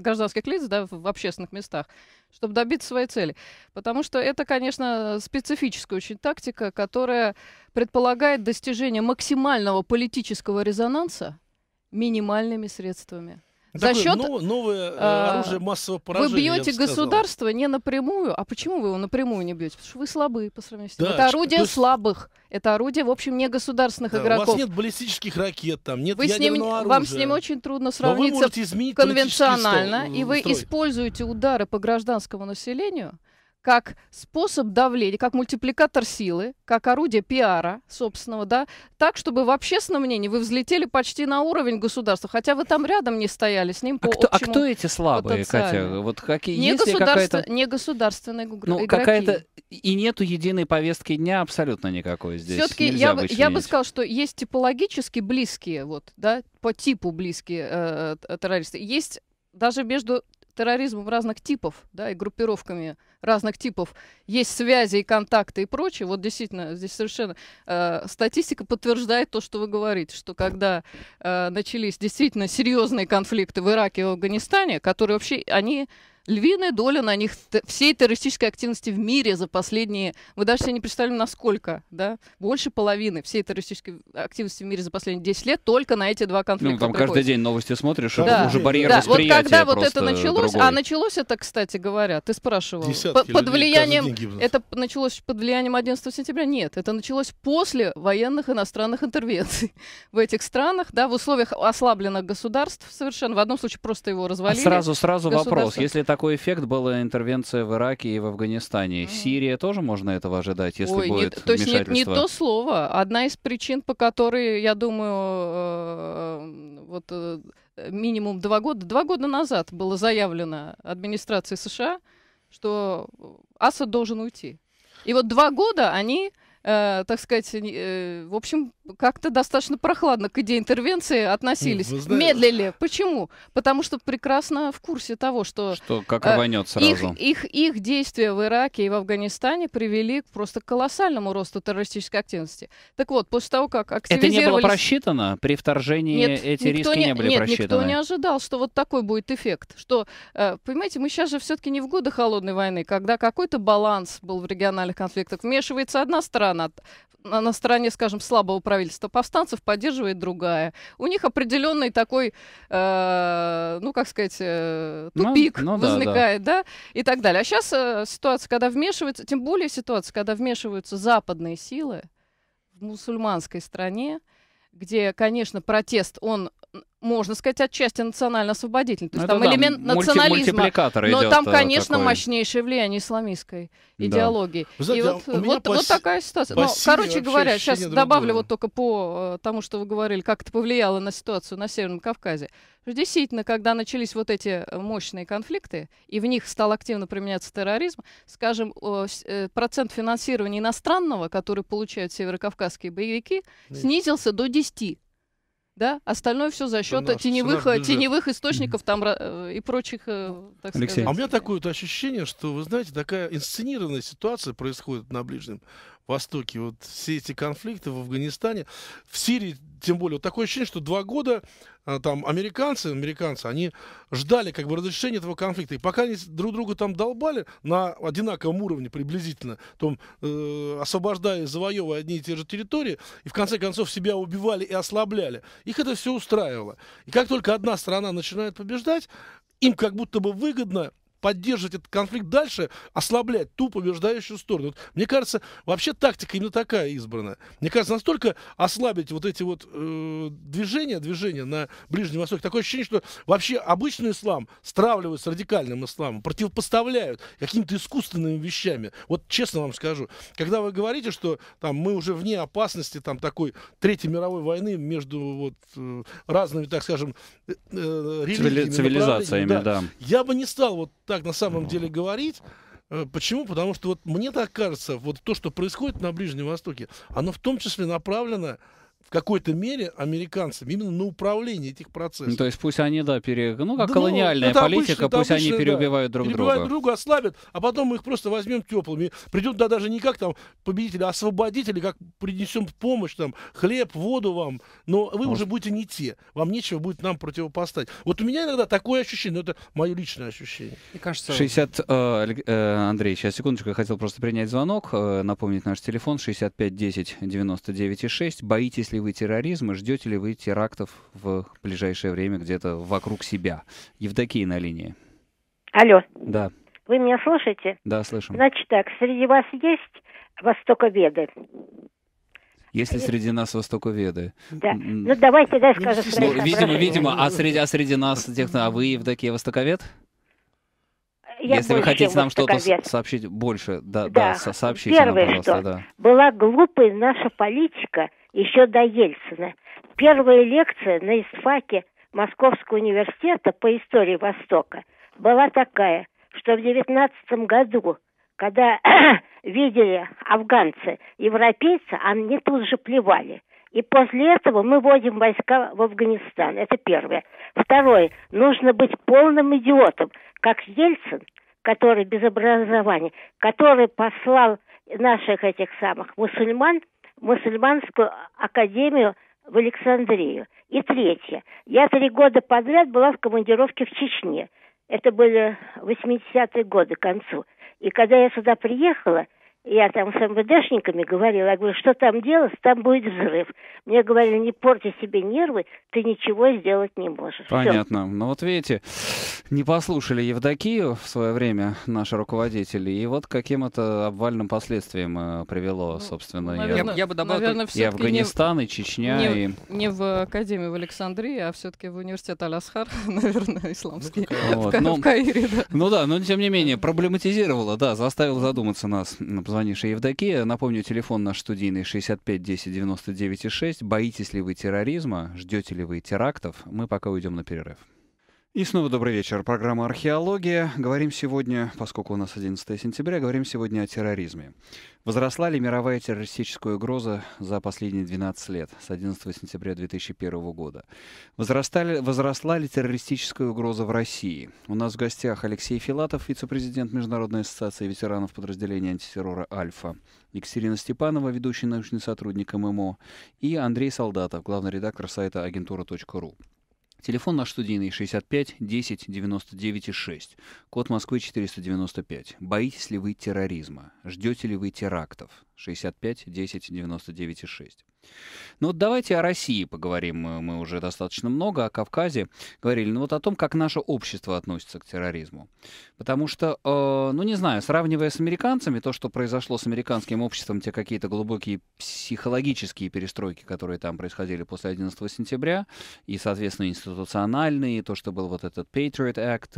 S3: да, в общественных местах, чтобы добиться своей цели? Потому что это, конечно, специфическая очень тактика, которая предполагает достижение максимального политического резонанса минимальными средствами. За счет
S2: новое оружие массового поражения.
S3: Вы бьете государство не напрямую. А почему вы его напрямую не бьете? Потому что вы слабы по сравнению с тем. Это орудие слабых. Это орудие, в общем, не государственных игроков.
S2: У вас нет баллистических ракет, там нет ядерного оружия.
S3: Вам с ним очень трудно сравниться конвенционально. И вы используете удары по гражданскому населению как способ давления, как мультипликатор силы, как орудие пиара собственного, да, так, чтобы в общественном мнении вы взлетели почти на уровень государства, хотя вы там рядом не стояли с ним по общему
S1: А кто эти слабые, Катя? Вот какие,
S3: не государственные игроки.
S1: Какая-то и нету единой повестки дня абсолютно никакой здесь.
S3: Все-таки я бы сказал, что есть типологически близкие, вот, да, по типу близкие террористы. Есть даже между терроризмом разных типов, да, и группировками разных типов есть связи и контакты и прочее. Вот действительно, здесь совершенно статистика подтверждает то, что вы говорите, что когда начались действительно серьезные конфликты в Ираке и в Афганистане, которые вообще, они... Львиная доля на них всей террористической активности в мире за последние... Вы даже себе не представляете, насколько, да? Больше половины всей террористической активности в мире за последние 10 лет только на эти два конфликта.
S1: Ну, там каждый день новости смотришь, да. Уже барьер восприятия.
S3: Вот когда вот это началось, другой. А началось это, кстати говоря, ты спрашивал, под влиянием... Это началось под влиянием 11 сентября? Нет, это началось после военных иностранных интервенций в этих странах, да, в условиях ослабленных государств совершенно. В одном случае просто его развалили.
S1: А сразу вопрос. Если такой эффект была интервенция в Ираке и в Афганистане. В Сирии тоже можно этого ожидать, если будет
S3: то есть не то слово. Одна из причин, по которой, я думаю, минимум 2 года назад было заявлено администрацией США, что Асад должен уйти. И вот 2 года они... так сказать, в общем, как-то достаточно прохладно к идее интервенции относились. Медлили. Почему? Потому что прекрасно в курсе того, что
S1: как рванет сразу.
S3: Их действия в Ираке и в Афганистане привели к просто колоссальному росту террористической активности. Так вот, после того, как активизировались...
S1: Это не было просчитано? При вторжении эти риски не были просчитаны?
S3: Никто не ожидал, что вот такой будет эффект. Что, понимаете, мы сейчас же все-таки не в годы Холодной войны, когда какой-то баланс был в региональных конфликтах. Вмешивается одна страна, сторона. На стороне, скажем, слабого правительства повстанцев поддерживает другая. У них определенный такой, ну, как сказать, тупик возникает, да, и так далее. А сейчас ситуация, когда вмешиваются, тем более ситуация, когда вмешиваются западные силы в мусульманской стране, где, конечно, протест, он, можно сказать, отчасти национально-освободительный. То есть там элемент национализма, но там, конечно, мощнейшее влияние исламистской идеологии.
S2: Знаете,
S3: и вот такая ситуация. Но, короче говоря, сейчас добавлю вот только по тому, что вы говорили, как это повлияло на ситуацию на Северном Кавказе. Действительно, когда начались вот эти мощные конфликты, и в них стал активно применяться терроризм, скажем, процент финансирования иностранного, который получают северокавказские боевики, снизился до 10%. Да? Остальное все за счет теневых источников там, и прочих, так
S1: Алексей.
S3: сказать.
S2: А у меня такое вот ощущение, что, вы знаете, такая инсценированная ситуация происходит на Ближнем Востоке. Вот все эти конфликты в Афганистане, в Сирии, тем более, вот такое ощущение, что 2 года там американцы, они ждали как бы разрешения этого конфликта. И пока они друг друга там долбали на одинаковом уровне приблизительно, то освобождая и завоевывая одни и те же территории, и в конце концов себя убивали и ослабляли, их это все устраивало. И как только одна страна начинает побеждать, им как будто бы выгодно поддерживать этот конфликт дальше, ослаблять ту побеждающую сторону. Вот, мне кажется, вообще тактика именно такая избранная. Мне кажется, настолько ослабить вот эти вот движения на Ближнем Востоке, такое ощущение, что вообще обычный ислам стравливают с радикальным исламом, противопоставляют какими-то искусственными вещами. Вот честно вам скажу, когда вы говорите, что там мы уже вне опасности там такой Третьей мировой войны между вот разными, так скажем, религиями,
S1: цивилизациями, да.
S2: Я бы не стал вот так на самом деле говорить. Почему? Потому что вот мне так кажется, вот то, что происходит на Ближнем Востоке, оно в том числе направлено в какой-то мере американцам именно на управление этих процессов.
S1: Ну, то есть пусть они, как колониальная политика, пусть они переубивают друг друга.
S2: Перебивают друг друга, ослабят, а потом мы их просто возьмем теплыми. Придет даже не как там победители, а освободители, как принесем помощь, там, хлеб, воду вам, но вы уже будете не те. Вам нечего будет нам противопоставить. Вот у меня иногда такое ощущение, но это мое личное ощущение.
S4: Мне кажется...
S1: Андрей, сейчас, секундочку, я хотел просто принять звонок, напомнить наш телефон 65 10 99 6. Боитесь ли вы терроризма, ждете ли вы терактов в ближайшее время где-то вокруг себя? Евдокия на линии.
S7: Алло.
S1: Да.
S7: Вы меня слушаете?
S1: Да, слышим.
S7: Значит так, среди вас есть востоковеды?
S1: Есть ли среди нас востоковеды?
S7: Да. Ну давайте, скажу.
S1: Видимо, а среди нас, вы, Евдокия, востоковед? Если вы хотите нам что-то сообщить больше, сообщите нам, пожалуйста.
S7: Первое, что была глупая наша политика еще до Ельцина. Первая лекция на ИСТФАКе Московского университета по истории Востока была такая, что в 19 году, когда видели афганцы европейца, они тут же плевали. И после этого мы вводим войска в Афганистан. Это первое. Второе. Нужно быть полным идиотом, как Ельцин, который без образования, который послал наших этих самых мусульман в мусульманскую академию в Александрию. И третье. Я 3 года подряд была в командировке в Чечне. Это были 80-е годы к концу. И когда я сюда приехала, я там с МВДшниками говорила, я говорю, что там делать, там будет взрыв. Мне говорили, не порти себе нервы, ты ничего сделать не можешь.
S1: Понятно. Ну вот видите, не послушали Евдокию в свое время наши руководители, и вот к каким это обвальным последствиям привело, собственно,
S4: я бы добавил,
S1: и Афганистан, и Чечня.
S3: Не в Академию в Александрии, а все-таки в университет Аль-Асхар, наверное, исламский, в Каире.
S1: Ну да, но тем не менее, проблематизировала, заставила задуматься нас, звонившая Евдокия. Напомню, телефон наш студийный 65 10 99 6. Боитесь ли вы терроризма? Ждете ли вы терактов? Мы пока уйдем на перерыв. И снова добрый вечер. Программа «Археология». Говорим сегодня, поскольку у нас 11 сентября, говорим сегодня о терроризме. Возросла ли мировая террористическая угроза за последние 12 лет, с 11 сентября 2001 года? Возросла ли террористическая угроза в России? У нас в гостях Алексей Филатов, вице-президент Международной ассоциации ветеранов подразделения антитеррора «Альфа», Екатерина Степанова, ведущий научный сотрудник ММО, и Андрей Солдатов, главный редактор сайта агентура.ру. Телефон наш студийный 65 10 99 6. Код Москвы 495. Боитесь ли вы терроризма? Ждете ли вы терактов? 65 10 99 6. Ну вот давайте о России поговорим. Мы уже достаточно много о Кавказе говорили. Ну вот о том, как наше общество относится к терроризму. Потому что, ну не знаю, сравнивая с американцами, то, что произошло с американским обществом, те какие-то глубокие психологические перестройки, которые там происходили после 11 сентября, и, соответственно, институциональные, то, что был вот этот Patriot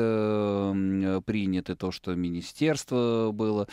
S1: Act принят, и то, что министерство было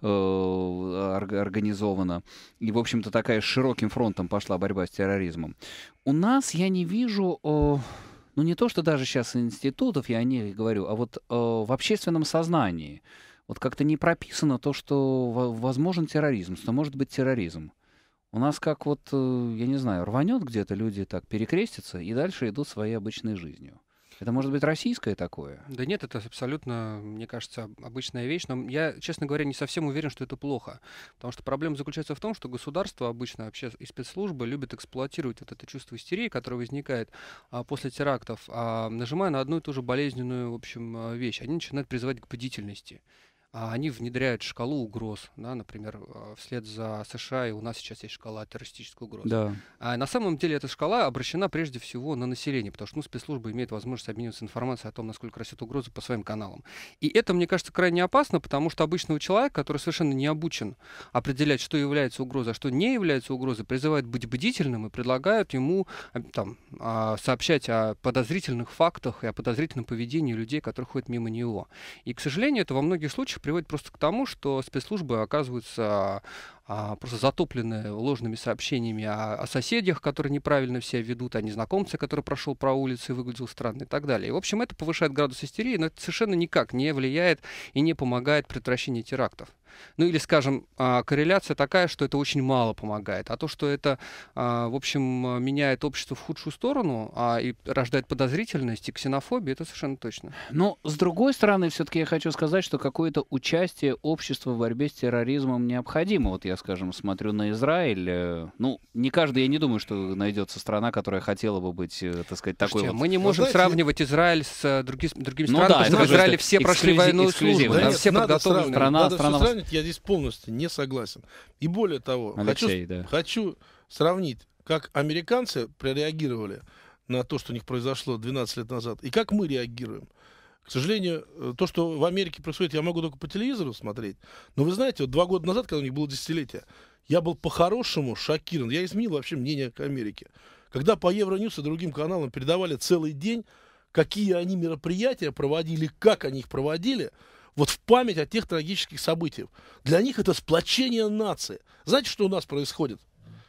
S1: организовано, и, в общем-то, такая широким фронтом пошла борьба с терроризмом. У нас я не вижу, ну не то, что даже сейчас институтов, я о них говорю, а вот в общественном сознании вот как-то не прописано то, что возможен терроризм, что может быть терроризм. У нас как вот, я не знаю, рванет где-то, люди так перекрестятся и дальше идут своей обычной жизнью. Это может быть российское такое?
S4: Да нет, это абсолютно, мне кажется, обычная вещь. Но я, честно говоря, не совсем уверен, что это плохо. Потому что проблема заключается в том, что государство обычно вообще и спецслужбы любят эксплуатировать вот это чувство истерии, которое возникает после терактов, нажимая на одну и ту же болезненную, в общем, вещь. Они начинают призывать к бдительности. Они внедряют шкалу угроз, да, например, вслед за США, и у нас сейчас есть шкала террористической угрозы.
S1: Да.
S4: А на самом деле эта шкала обращена прежде всего на население, потому что спецслужбы имеют возможность обмениваться информацией о том, насколько растет угроза по своим каналам. И это, мне кажется, крайне опасно, потому что обычного человека, который совершенно не обучен определять, что является угрозой, а что не является угрозой, призывают быть бдительным и предлагают ему там, сообщать о подозрительных фактах и о подозрительном поведении людей, которые ходят мимо него. И, к сожалению, это во многих случаях приводит просто к тому, что спецслужбы оказываются просто затоплены ложными сообщениями о соседях, которые неправильно себя ведут, о незнакомце, который прошел по улице и выглядел странно и так далее. И, в общем, это повышает градус истерии, но это совершенно никак не влияет и не помогает предотвращению терактов. Ну или, скажем, корреляция такая, что это очень мало помогает. А то, что это, в общем, меняет общество в худшую сторону и рождает подозрительность и ксенофобию, это совершенно точно.
S1: Но, с другой стороны, все-таки я хочу сказать, что какое-то участие общества в борьбе с терроризмом необходимо. Вот я, скажем, смотрю на Израиль. Ну, не каждый, я не думаю, что найдется страна, которая хотела бы быть, так сказать, такой.
S4: Слушайте,
S1: вот...
S4: мы не можем сравнивать Израиль с другими странами,
S1: да,
S4: потому что в Израиле все прошли военную
S1: эксклюзив,
S4: службу,
S1: да,
S4: там
S1: нет,
S4: все подготовлены.
S2: Надо сравнить, я здесь полностью не согласен. И более того,
S1: Алексей,
S2: хочу сравнить, как американцы прореагировали на то, что у них произошло 12 лет назад, и как мы реагируем. К сожалению, то, что в Америке происходит, я могу только по телевизору смотреть. Но вы знаете, вот 2 года назад, когда у них было десятилетие, я был по-хорошему шокирован. Я изменил вообще мнение к Америке. Когда по Евроньюс и другим каналам передавали целый день, какие они мероприятия проводили, как они их проводили, вот в память о тех трагических событиях. Для них это сплочение нации. Знаете, что у нас происходит?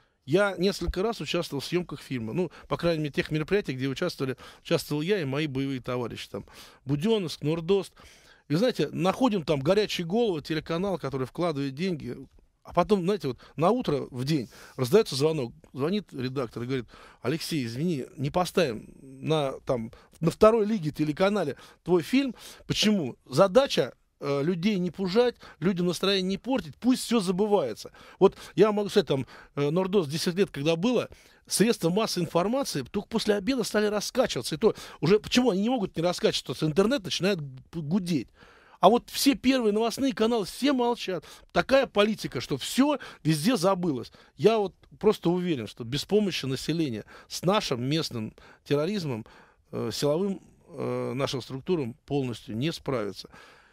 S2: Я несколько раз участвовал в съемках фильма. Ну, по крайней мере, тех мероприятий, где участвовал я и мои боевые товарищи. Там Буденновск, Нордост. И, знаете, находим там горячие головы, телеканал, который вкладывает деньги. А потом, знаете, вот на утро в день раздается звонок. Звонит редактор и говорит: Алексей, извини, не поставим на второй лиге телеканале твой фильм. Почему? Задача людей не пужать, людям настроение не портить, пусть все забывается. Вот я могу сказать, там, Нордост 10 лет, когда было, средства массовой информации только после обеда стали раскачиваться. И то уже, почему они не могут не раскачиваться? Интернет начинает гудеть. А вот все первые новостные каналы, все молчат. Такая политика, что все везде забылось. Я вот просто уверен, что без помощи населения с нашим местным терроризмом, силовым нашим структурам полностью не справится.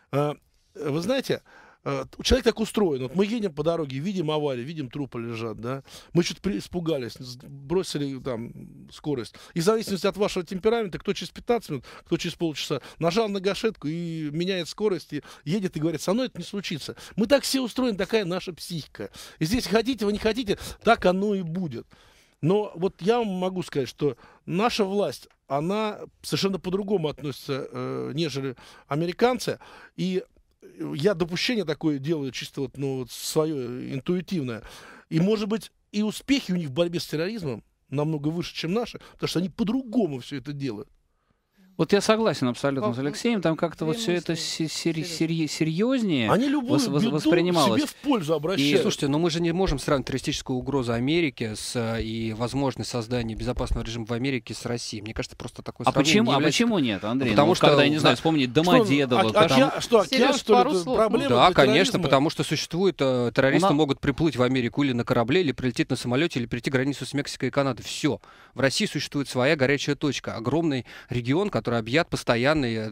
S2: Вы знаете, человек так устроен. Вот мы едем по дороге, видим аварию, видим трупы лежат, да. Мы что-то испугались, бросили там скорость. И в зависимости от вашего темперамента, кто через 15 минут, кто через полчаса, нажал на гашетку и меняет скорость, и едет и говорит: со мной это не случится. Мы так все устроены, такая наша психика. И здесь хотите вы, не хотите, так оно и будет. Но вот я вам могу сказать, что наша власть, она совершенно по-другому относится, нежели американцы. И я допущение такое делаю чисто вот, свое интуитивное. И, может быть, и успехи у них в борьбе с терроризмом намного выше, чем наши, потому что они по-другому все это делают.
S1: Вот я согласен абсолютно с
S3: Во-
S1: Алексеем, там как-то вот
S3: две
S1: все это
S3: мысли.
S1: серьезнее
S2: Они любую беду
S1: воспринималось.
S2: себе в пользу обращают.
S4: Слушайте, но мы же не можем сравнить террористическую угрозу Америки и возможность создания безопасного режима в Америке с Россией. Мне кажется, просто такое сравнение не является...
S1: почему нет, Андрей?
S4: Потому
S1: Ну,
S4: что,
S1: когда, я не
S4: да,
S1: знаю, вспомнить Домодедово.
S2: Океан,
S3: Сереж,
S2: что ли,
S3: пару
S2: это
S3: слов.
S2: проблема
S4: Да,
S2: для
S4: конечно,
S2: терроризма?
S4: потому что существует террористы могут приплыть в Америку или на корабле, или прилететь на самолете, или перейти границу с Мексикой и Канадой. Все. В России существует своя горячая точка, огромный регион, который объят постоянной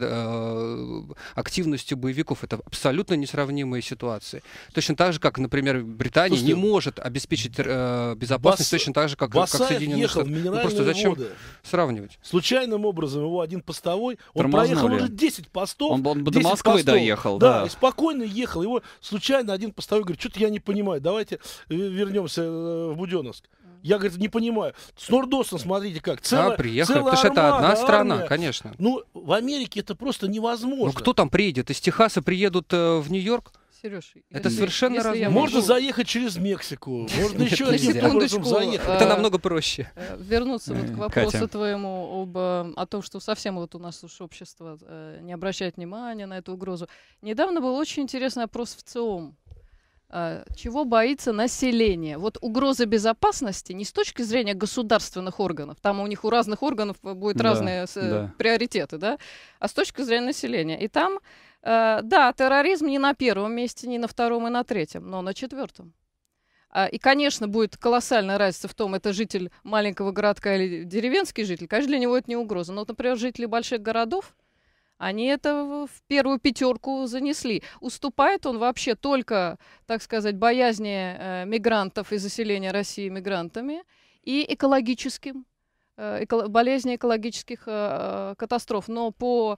S4: активностью боевиков. Это абсолютно несравнимые ситуации. Точно так же, как, например, Британия не может обеспечить безопасность, точно так же, как
S2: Басаев
S4: Соединенные
S2: ехал в
S4: Штаты.
S2: минеральные
S4: Просто зачем
S2: воды.
S4: сравнивать?
S2: Случайным образом его один постовой, он
S1: Тормознули.
S2: проехал уже 10 постов.
S1: Он до
S2: 10
S1: Москвы
S2: постов.
S1: доехал,
S2: Да,
S1: да.
S2: и спокойно ехал. Его случайно один постовой говорит, что-то я не понимаю, давайте вернемся в Буденновск. Я, говорит, не понимаю. С Нордостом, смотрите как.
S4: Приехали, потому что это одна страна, конечно.
S2: Ну, в Америке это просто невозможно.
S4: Ну, кто там приедет? Из Техаса приедут в Нью-Йорк?
S3: Сереж,
S4: Это совершенно
S3: если я
S4: разные.
S2: Можно
S3: могу,
S2: заехать через Мексику. Можно
S4: Нет,
S2: еще
S4: нельзя.
S2: каким-то образом
S3: Секундочку,
S2: заехать.
S4: Это намного проще.
S3: вернуться вот к вопросу
S1: Катя.
S3: твоему о том, что совсем вот у нас уж общество не обращает внимания на эту угрозу. Недавно был очень интересный опрос в ЦИОМ. Чего боится население? Вот угроза безопасности не с точки зрения государственных органов, там у них у разных органов будут
S1: Да,
S3: разные
S1: да.
S3: приоритеты, да, а с точки зрения населения. И там, да, терроризм не на первом месте, не на втором и на третьем, но на четвертом. И, конечно, будет колоссальная разница в том, это житель маленького городка или деревенский житель. Конечно, для него это не угроза. Но, например, жители больших городов, они это в первую пятерку занесли. Уступает он вообще только, так сказать, боязни мигрантов и заселения России мигрантами и экологическим, болезни экологических катастроф. Но по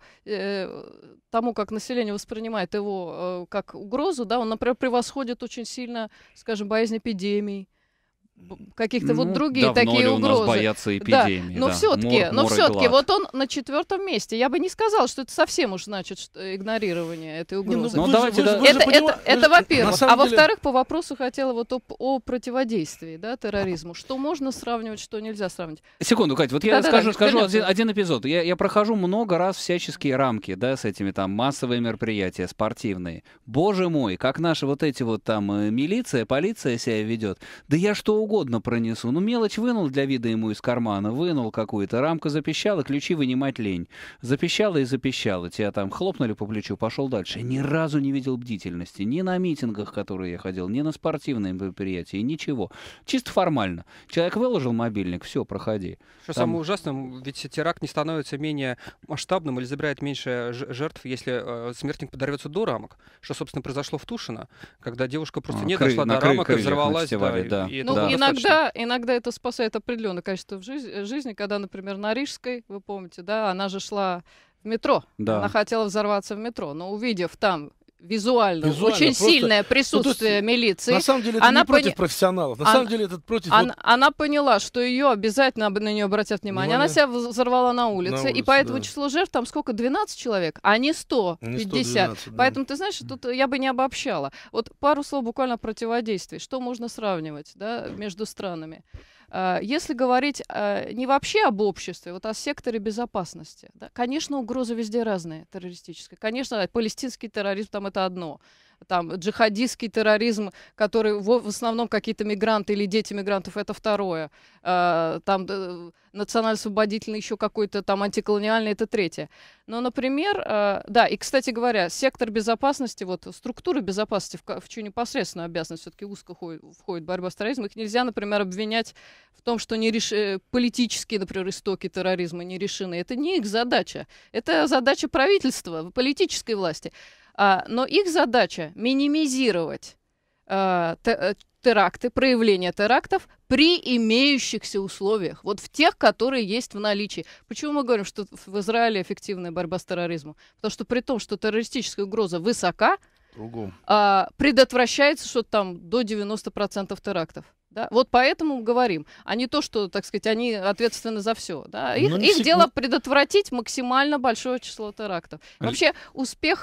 S3: тому, как население воспринимает его как угрозу, да, он, например, превосходит очень сильно, скажем, боязнь эпидемий, каких-то вот другие
S1: давно
S3: такие
S1: ли у
S3: угрозы.
S1: нас боятся
S3: Да,
S1: эпидемии?
S3: но
S1: да.
S3: все-таки,
S1: Мор и глад.
S3: вот он на четвертом месте. Я бы не сказала, что это совсем уж значит игнорирование этой угрозы.
S1: Ну, давайте, да.
S3: Это во-первых.
S2: на самом
S3: А
S2: деле-
S3: во-вторых, по вопросу хотела вот о противодействии, да, терроризму. Что можно сравнивать, что нельзя сравнивать.
S1: Секунду, Кать, вот я
S3: Да-да-да,
S1: скажу
S3: вернемся.
S1: один эпизод. Я прохожу много раз всяческие рамки, да, с этими там массовые мероприятия, спортивные. Боже мой, как наши вот эти вот там милиция, полиция себя ведет. Да я что угодно пронесу. Ну, мелочь вынул для вида ему из кармана, вынул какую-то, рамка запищала, ключи вынимать лень. Запищала и запищала. Тебя там хлопнули по плечу, пошел дальше. Я ни разу не видел бдительности. Ни на митингах, которые я ходил, ни на спортивные мероприятия, ничего. Чисто формально. Человек выложил мобильник, все, проходи.
S4: Что
S1: Там-
S4: самое ужасное, ведь теракт не становится менее масштабным или забирает меньше жертв, если смертник подорвется до рамок, что, собственно, произошло в Тушино, когда девушка просто не дошла до рамок и взорвалась.
S1: Да.
S4: и это
S3: Ну,
S4: было достаточно.
S3: иногда это спасает определенное количество жизни, когда, например, на Рижской, вы помните, да, она же шла в метро.
S1: Да.
S3: Она хотела взорваться в метро, но увидев там визуально очень
S2: просто-
S3: сильное присутствие милиции,
S2: На самом деле это
S3: она
S2: не против
S3: пони-
S2: профессионалов. На
S3: Ан-
S2: самом деле это против...
S3: она поняла, что ее обязательно на нее обратят внимание. Она себя взорвала на улице,
S2: На
S3: и
S2: улице,
S3: поэтому
S2: да.
S3: число жертв там сколько? 12 человек, а не 150.
S2: 112, да.
S3: Поэтому, ты знаешь, тут я бы не обобщала. Вот пару слов буквально о противодействии. Что можно сравнивать, да, между странами? Если говорить не вообще об обществе, вот о секторе безопасности, да, конечно, угрозы везде разные, террористические. Конечно, палестинский терроризм там это одно. Там джихадистский терроризм, который в основном какие-то мигранты или дети мигрантов, это второе. Там национально-освободительный еще какой-то там антиколониальный, это третье. Но, например, да, и, кстати говоря, сектор безопасности, вот структуры безопасности, в чью непосредственную обязанность все-таки узко входит борьба с терроризмом, их нельзя, например, обвинять в том, что политические, например, истоки терроризма не решены. Это не их задача. Это задача правительства, политической власти. Но их задача минимизировать теракты, проявление терактов при имеющихся условиях, вот в тех, которые есть в наличии. Почему мы говорим, что в Израиле эффективная борьба с терроризмом? Потому что при том, что террористическая угроза высока, предотвращается что-то там до 90% терактов. Да? Вот поэтому говорим, а не то, что, так сказать, они ответственны за все. Да? Их дело предотвратить максимально большое число терактов. Вообще успех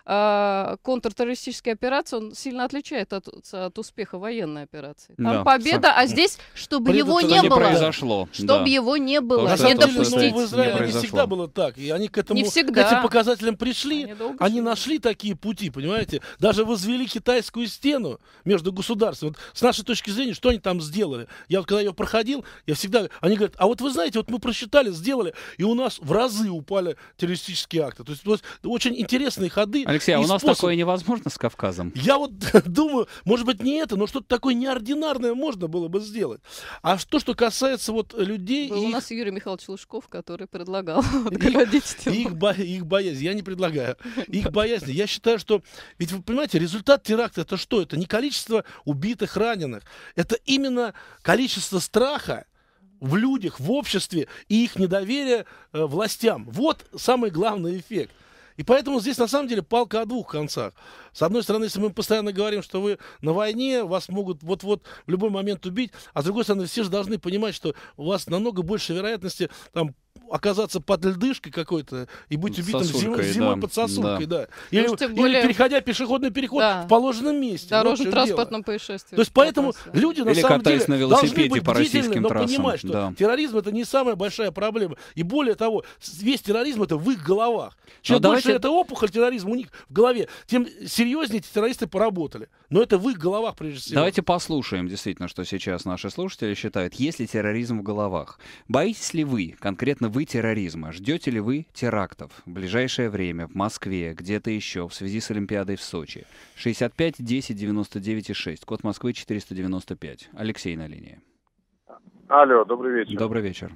S3: контртеррористическая операция, он сильно отличается от успеха военной операции. Там
S1: Да.
S3: победа, а здесь, чтобы его
S1: Что
S3: не
S1: не
S3: было.
S1: произошло.
S3: Чтобы
S1: да.
S3: его не было,
S1: То,
S2: На
S1: что
S3: не
S2: самом деле,
S3: допустить.
S2: в Израиле не
S1: произошло.
S2: всегда было так. И они к этому,
S3: Не
S2: к
S3: всегда.
S2: этим показателям пришли.
S3: Они долго
S2: Они
S3: шли.
S2: нашли такие пути, понимаете? Даже возвели китайскую стену между государствами. Вот с нашей точки зрения, что они там сделали? Я вот когда ее проходил, я всегда... Они говорят, а вот вы знаете, вот мы просчитали, сделали, и у нас в разы упали террористические акты. То есть очень интересные ходы.
S1: Алексей, а
S2: и
S1: у нас
S2: способы.
S1: такое невозможно с Кавказом?
S2: Я вот думаю, может быть, не это, но что-то такое неординарное можно было бы сделать. А что касается вот людей...
S3: Был
S2: и
S3: у
S2: их-
S3: нас Юрий Михайлович Лужков, который предлагал отгородить
S2: их боязнь, я не предлагаю. Их боязнь. Я считаю, что... Ведь вы понимаете, результат теракта это что? Это не количество убитых, раненых. Это именно количество страха в людях, в обществе и их недоверие властям. Вот самый главный эффект. И поэтому здесь на самом деле палка о двух концах. С одной стороны, если мы постоянно говорим, что вы на войне, вас могут вот-вот в любой момент убить, а с другой стороны, все же должны понимать, что у вас намного больше вероятности там оказаться под льдышкой какой-то и быть убитым
S1: Сосулькой,
S2: зимой
S1: да,
S2: под сосулкой, да. Или,
S3: Ну, тем
S2: или
S3: более-
S2: переходя пешеходный переход
S3: Да.
S2: в положенном месте.
S3: В
S2: Вот в чем
S3: дорожно-транспортном происшествии.
S2: то есть поэтому
S3: как раз, да.
S2: люди на
S1: Или
S2: самом
S1: катаясь
S2: деле
S1: на
S2: должны
S1: велосипеде
S2: быть
S1: по
S2: бдительны,
S1: российским
S2: но
S1: трассам,
S2: понимать, что
S1: да.
S2: терроризм это не самая большая проблема. И более того, весь терроризм это в их головах. Чем
S1: Но
S2: больше
S1: давайте-
S2: эта опухоль терроризма у них в голове, тем серьезнее эти террористы поработали. Но это в их головах прежде всего.
S1: Давайте послушаем действительно, что сейчас наши слушатели считают. Есть ли терроризм в головах? Боитесь ли вы, конкретно вы, терроризма? Ждете ли вы терактов в ближайшее время в Москве, где-то еще, в связи с Олимпиадой в Сочи? 65 10 99 6, код Москвы 495. Алексей на линии.
S8: Алло, добрый вечер.
S1: Добрый вечер.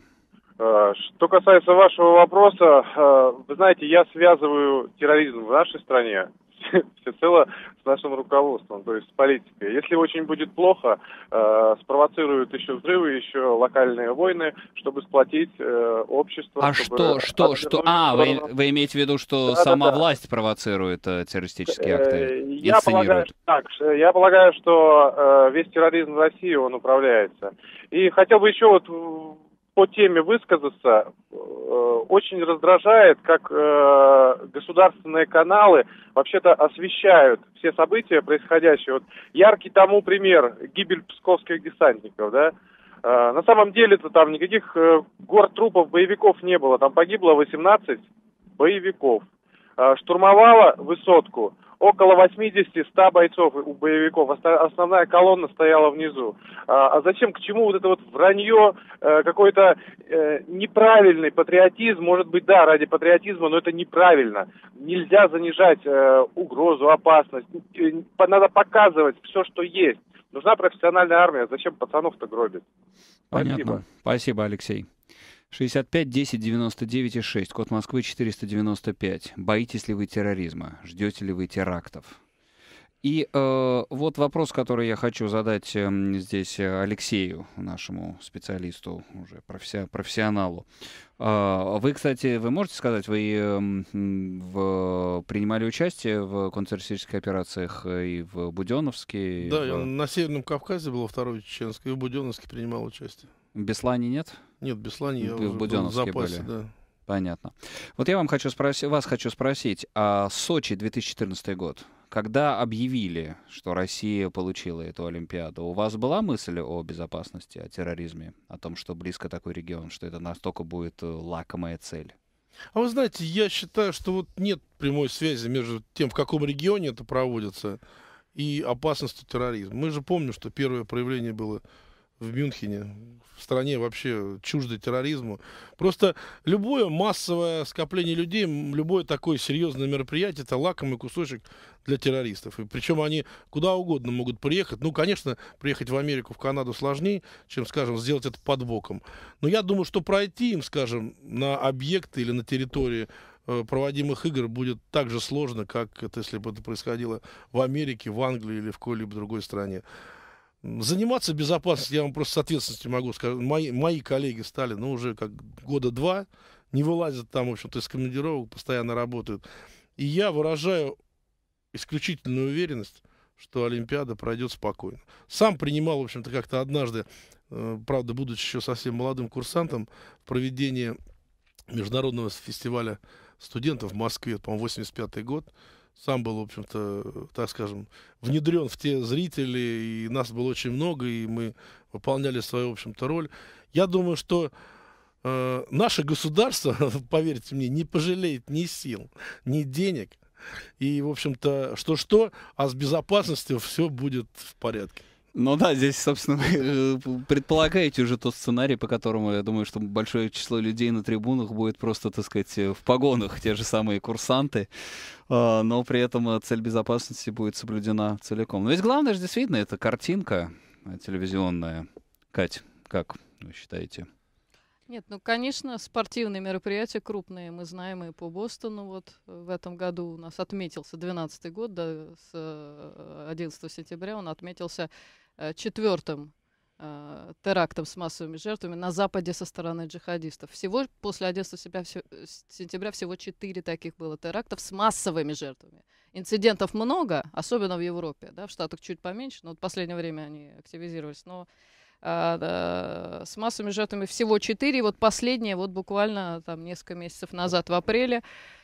S8: Что касается вашего вопроса, вы знаете, я связываю терроризм в нашей стране всецело с нашим руководством, то есть с политикой. Если очень будет плохо, спровоцируют еще взрывы, еще локальные войны, чтобы сплотить общество.
S1: А
S8: чтобы
S1: что? А,
S8: сторону.
S1: вы имеете в виду, что
S8: Да-да-да.
S1: сама власть провоцирует террористические акты,
S8: Я полагаю,
S1: инсценирует?
S8: я полагаю, что весь терроризм в России, он управляется. И хотел бы еще вот по теме высказаться. Очень раздражает, как государственные каналы вообще-то освещают все события происходящие. Вот яркий тому пример — гибель псковских десантников, да. На самом деле-то там никаких гор трупов боевиков не было. Там погибло 18 боевиков. Штурмовала высотку около 80-100 бойцов у боевиков. Основная колонна стояла внизу. А зачем, к чему вот это вот вранье, какой-то неправильный патриотизм? Может быть, да, ради патриотизма, но это неправильно. Нельзя занижать угрозу, опасность. Надо показывать все, что есть. Нужна профессиональная армия. Зачем пацанов-то гробить?
S1: Понятно. Спасибо, Алексей. 65 10 99 6, код Москвы 495. Боитесь ли вы терроризма? Ждете ли вы терактов? И вот вопрос, который я хочу задать здесь Алексею, нашему специалисту, уже профессионалу. Вы, кстати, вы можете сказать, вы принимали участие в контртеррористических операциях и в Буденновске?
S2: Да, я на Северном Кавказе был, второй чеченской, и в Буденновске принимал участие.
S1: В Беслане нет?
S2: Нет, в Беслане я
S1: В
S2: уже был в
S1: Буденновске
S2: запасе,
S1: были.
S2: да.
S1: Понятно. Вот я вас хочу спросить, а Сочи 2014 год, когда объявили, что Россия получила эту Олимпиаду, у вас была мысль о безопасности, о терроризме, о том, что близко такой регион, что это настолько будет лакомая цель?
S2: А вы знаете, я считаю, что вот нет прямой связи между тем, в каком регионе это проводится, и опасностью терроризма. Мы же помним, что первое проявление было в Мюнхене, в стране вообще чуждой терроризму. Просто любое массовое скопление людей, любое такое серьезное мероприятие — это лакомый кусочек для террористов. И причем они куда угодно могут приехать. Ну, конечно, приехать в Америку, в Канаду сложнее, чем, скажем, сделать это под боком. Но я думаю, что пройти им, скажем, на объекты или на территории проводимых игр будет так же сложно, как это, если бы это происходило в Америке, в Англии или в какой-либо другой стране. Заниматься безопасностью, я вам просто с ответственностью могу сказать, мои коллеги стали, уже как года 2, не вылазят там, в общем-то, из командировок, постоянно работают. И я выражаю исключительную уверенность, что Олимпиада пройдет спокойно. Сам принимал, в общем-то, как-то однажды, правда, будучи еще совсем молодым курсантом, в проведении международного фестиваля студентов в Москве, по-моему, 85-й год. сам был, в общем-то, так скажем, внедрен в те зрители, и нас было очень много, и мы выполняли свою, в общем-то, роль. Я думаю, что наше государство, поверьте мне, не пожалеет ни сил, ни денег. И, в общем-то, что-что, а с безопасностью все будет в порядке.
S1: Ну да, здесь, собственно, вы предполагаете уже тот сценарий, по которому, я думаю, что большое число людей на трибунах будет просто, так сказать, в погонах, те же самые курсанты, но при этом цель безопасности будет соблюдена целиком. Но ведь главное же действительно это картинка телевизионная. Кать, как вы считаете?
S3: Нет, ну, конечно, спортивные мероприятия крупные. Мы знаем и по Бостону. Вот в этом году у нас отметился 12-й год, да, с 11 сентября он отметился 4-м терактом с массовыми жертвами на Западе со стороны джихадистов. Всего после 11 сентября всего 4 таких было терактов с массовыми жертвами. Инцидентов много, особенно в Европе, да, в Штатах чуть поменьше, но в последнее время они активизировались. Но с массовыми жертвами всего 4. Вот последнее, вот буквально там несколько месяцев назад, в апреле.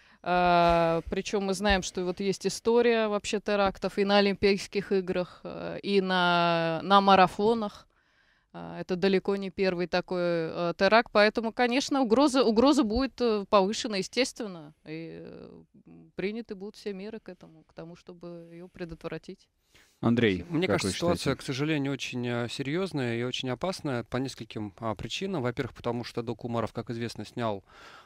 S3: Причем мы знаем, что вот есть история вообще терактов и на Олимпийских играх, и на марафонах. Это далеко не первый такой теракт. Поэтому, конечно, угроза будет повышена, естественно. И приняты будут все меры к этому, к тому, чтобы ее предотвратить.
S1: Андрей,
S4: мне кажется, ситуация,
S1: считаете?
S4: к сожалению, очень серьезная и очень опасная по нескольким причинам. Во-первых, потому что Док Умаров, как известно, снял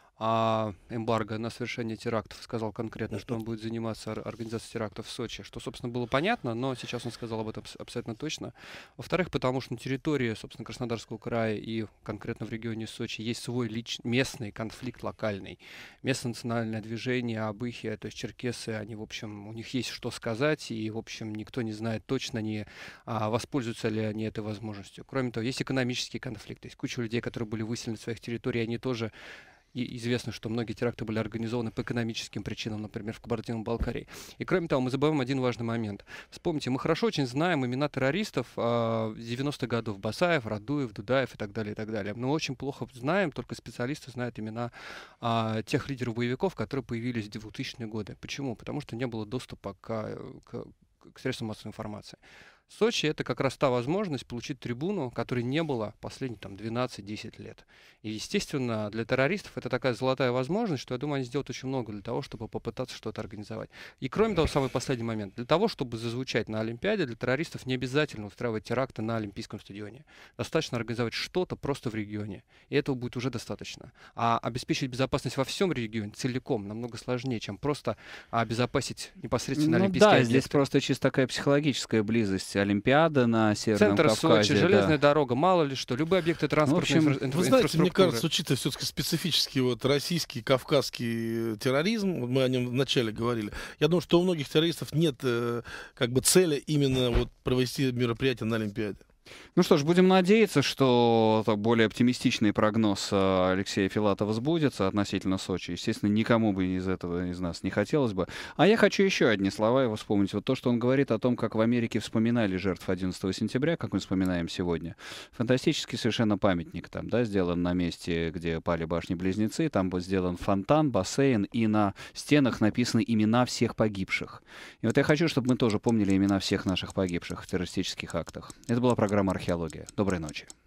S4: эмбарго на совершение терактов, сказал конкретно, что он будет заниматься организацией терактов в Сочи, что, собственно, было понятно, но сейчас он сказал об этом абсолютно точно. Во-вторых, потому что на территории, собственно, Краснодарского края и конкретно в регионе Сочи есть свой местный конфликт локальный, местное национальное движение, абыхи, то есть черкесы, они, в общем, у них есть что сказать, и, в общем, никто не знает точно, воспользуются ли они этой возможностью. Кроме того, есть экономический конфликт, есть куча людей, которые были выселены из своих территорий, они тоже. И известно, что многие теракты были организованы по экономическим причинам, например, в Кабардино-Балкарии. И кроме того, мы забываем один важный момент. Вспомните, мы хорошо очень знаем имена террористов 90-х годов. Басаев, Радуев, Дудаев и так далее, и так далее. Но очень плохо знаем, только специалисты знают имена тех лидеров-боевиков, которые появились в 2000-е годы. Почему? Потому что не было доступа к средствам массовой информации. Сочи — это как раз та возможность получить трибуну, которой не было последние 12-10 лет. И, естественно, для террористов это такая золотая возможность, что, я думаю, они сделают очень много для того, чтобы попытаться что-то организовать. И, кроме того, самый последний момент. Для того, чтобы зазвучать на Олимпиаде, для террористов не обязательно устраивать теракты на Олимпийском стадионе. Достаточно организовать что-то просто в регионе. И этого будет уже достаточно. А обеспечить безопасность во всем регионе целиком намного сложнее, чем просто обезопасить непосредственно олимпийские объекты.
S1: Здесь просто чисто такая психологическая близость. Олимпиада на Северном
S4: Центр
S1: Кавказе.
S4: Сочи, железная дорога, мало ли что, любые объекты транспортной инфраструктуры.
S2: Вы знаете, мне кажется, учитывая все-таки специфический российский, кавказский терроризм, мы о нем вначале говорили, я думаю, что у многих террористов нет цели именно провести мероприятие на Олимпиаде.
S1: Ну что ж, будем надеяться, что более оптимистичный прогноз Алексея Филатова сбудется относительно Сочи. Естественно, никому бы из нас не хотелось бы. А я хочу еще одни слова его вспомнить. Вот то, что он говорит о том, как в Америке вспоминали жертв 11 сентября, как мы вспоминаем сегодня. Фантастический совершенно памятник там, да, сделан на месте, где пали башни-близнецы. Там был сделан фонтан, бассейн, и на стенах написаны имена всех погибших. И вот я хочу, чтобы мы тоже помнили имена всех наших погибших в террористических актах. Это была программа «Археология». Доброй ночи.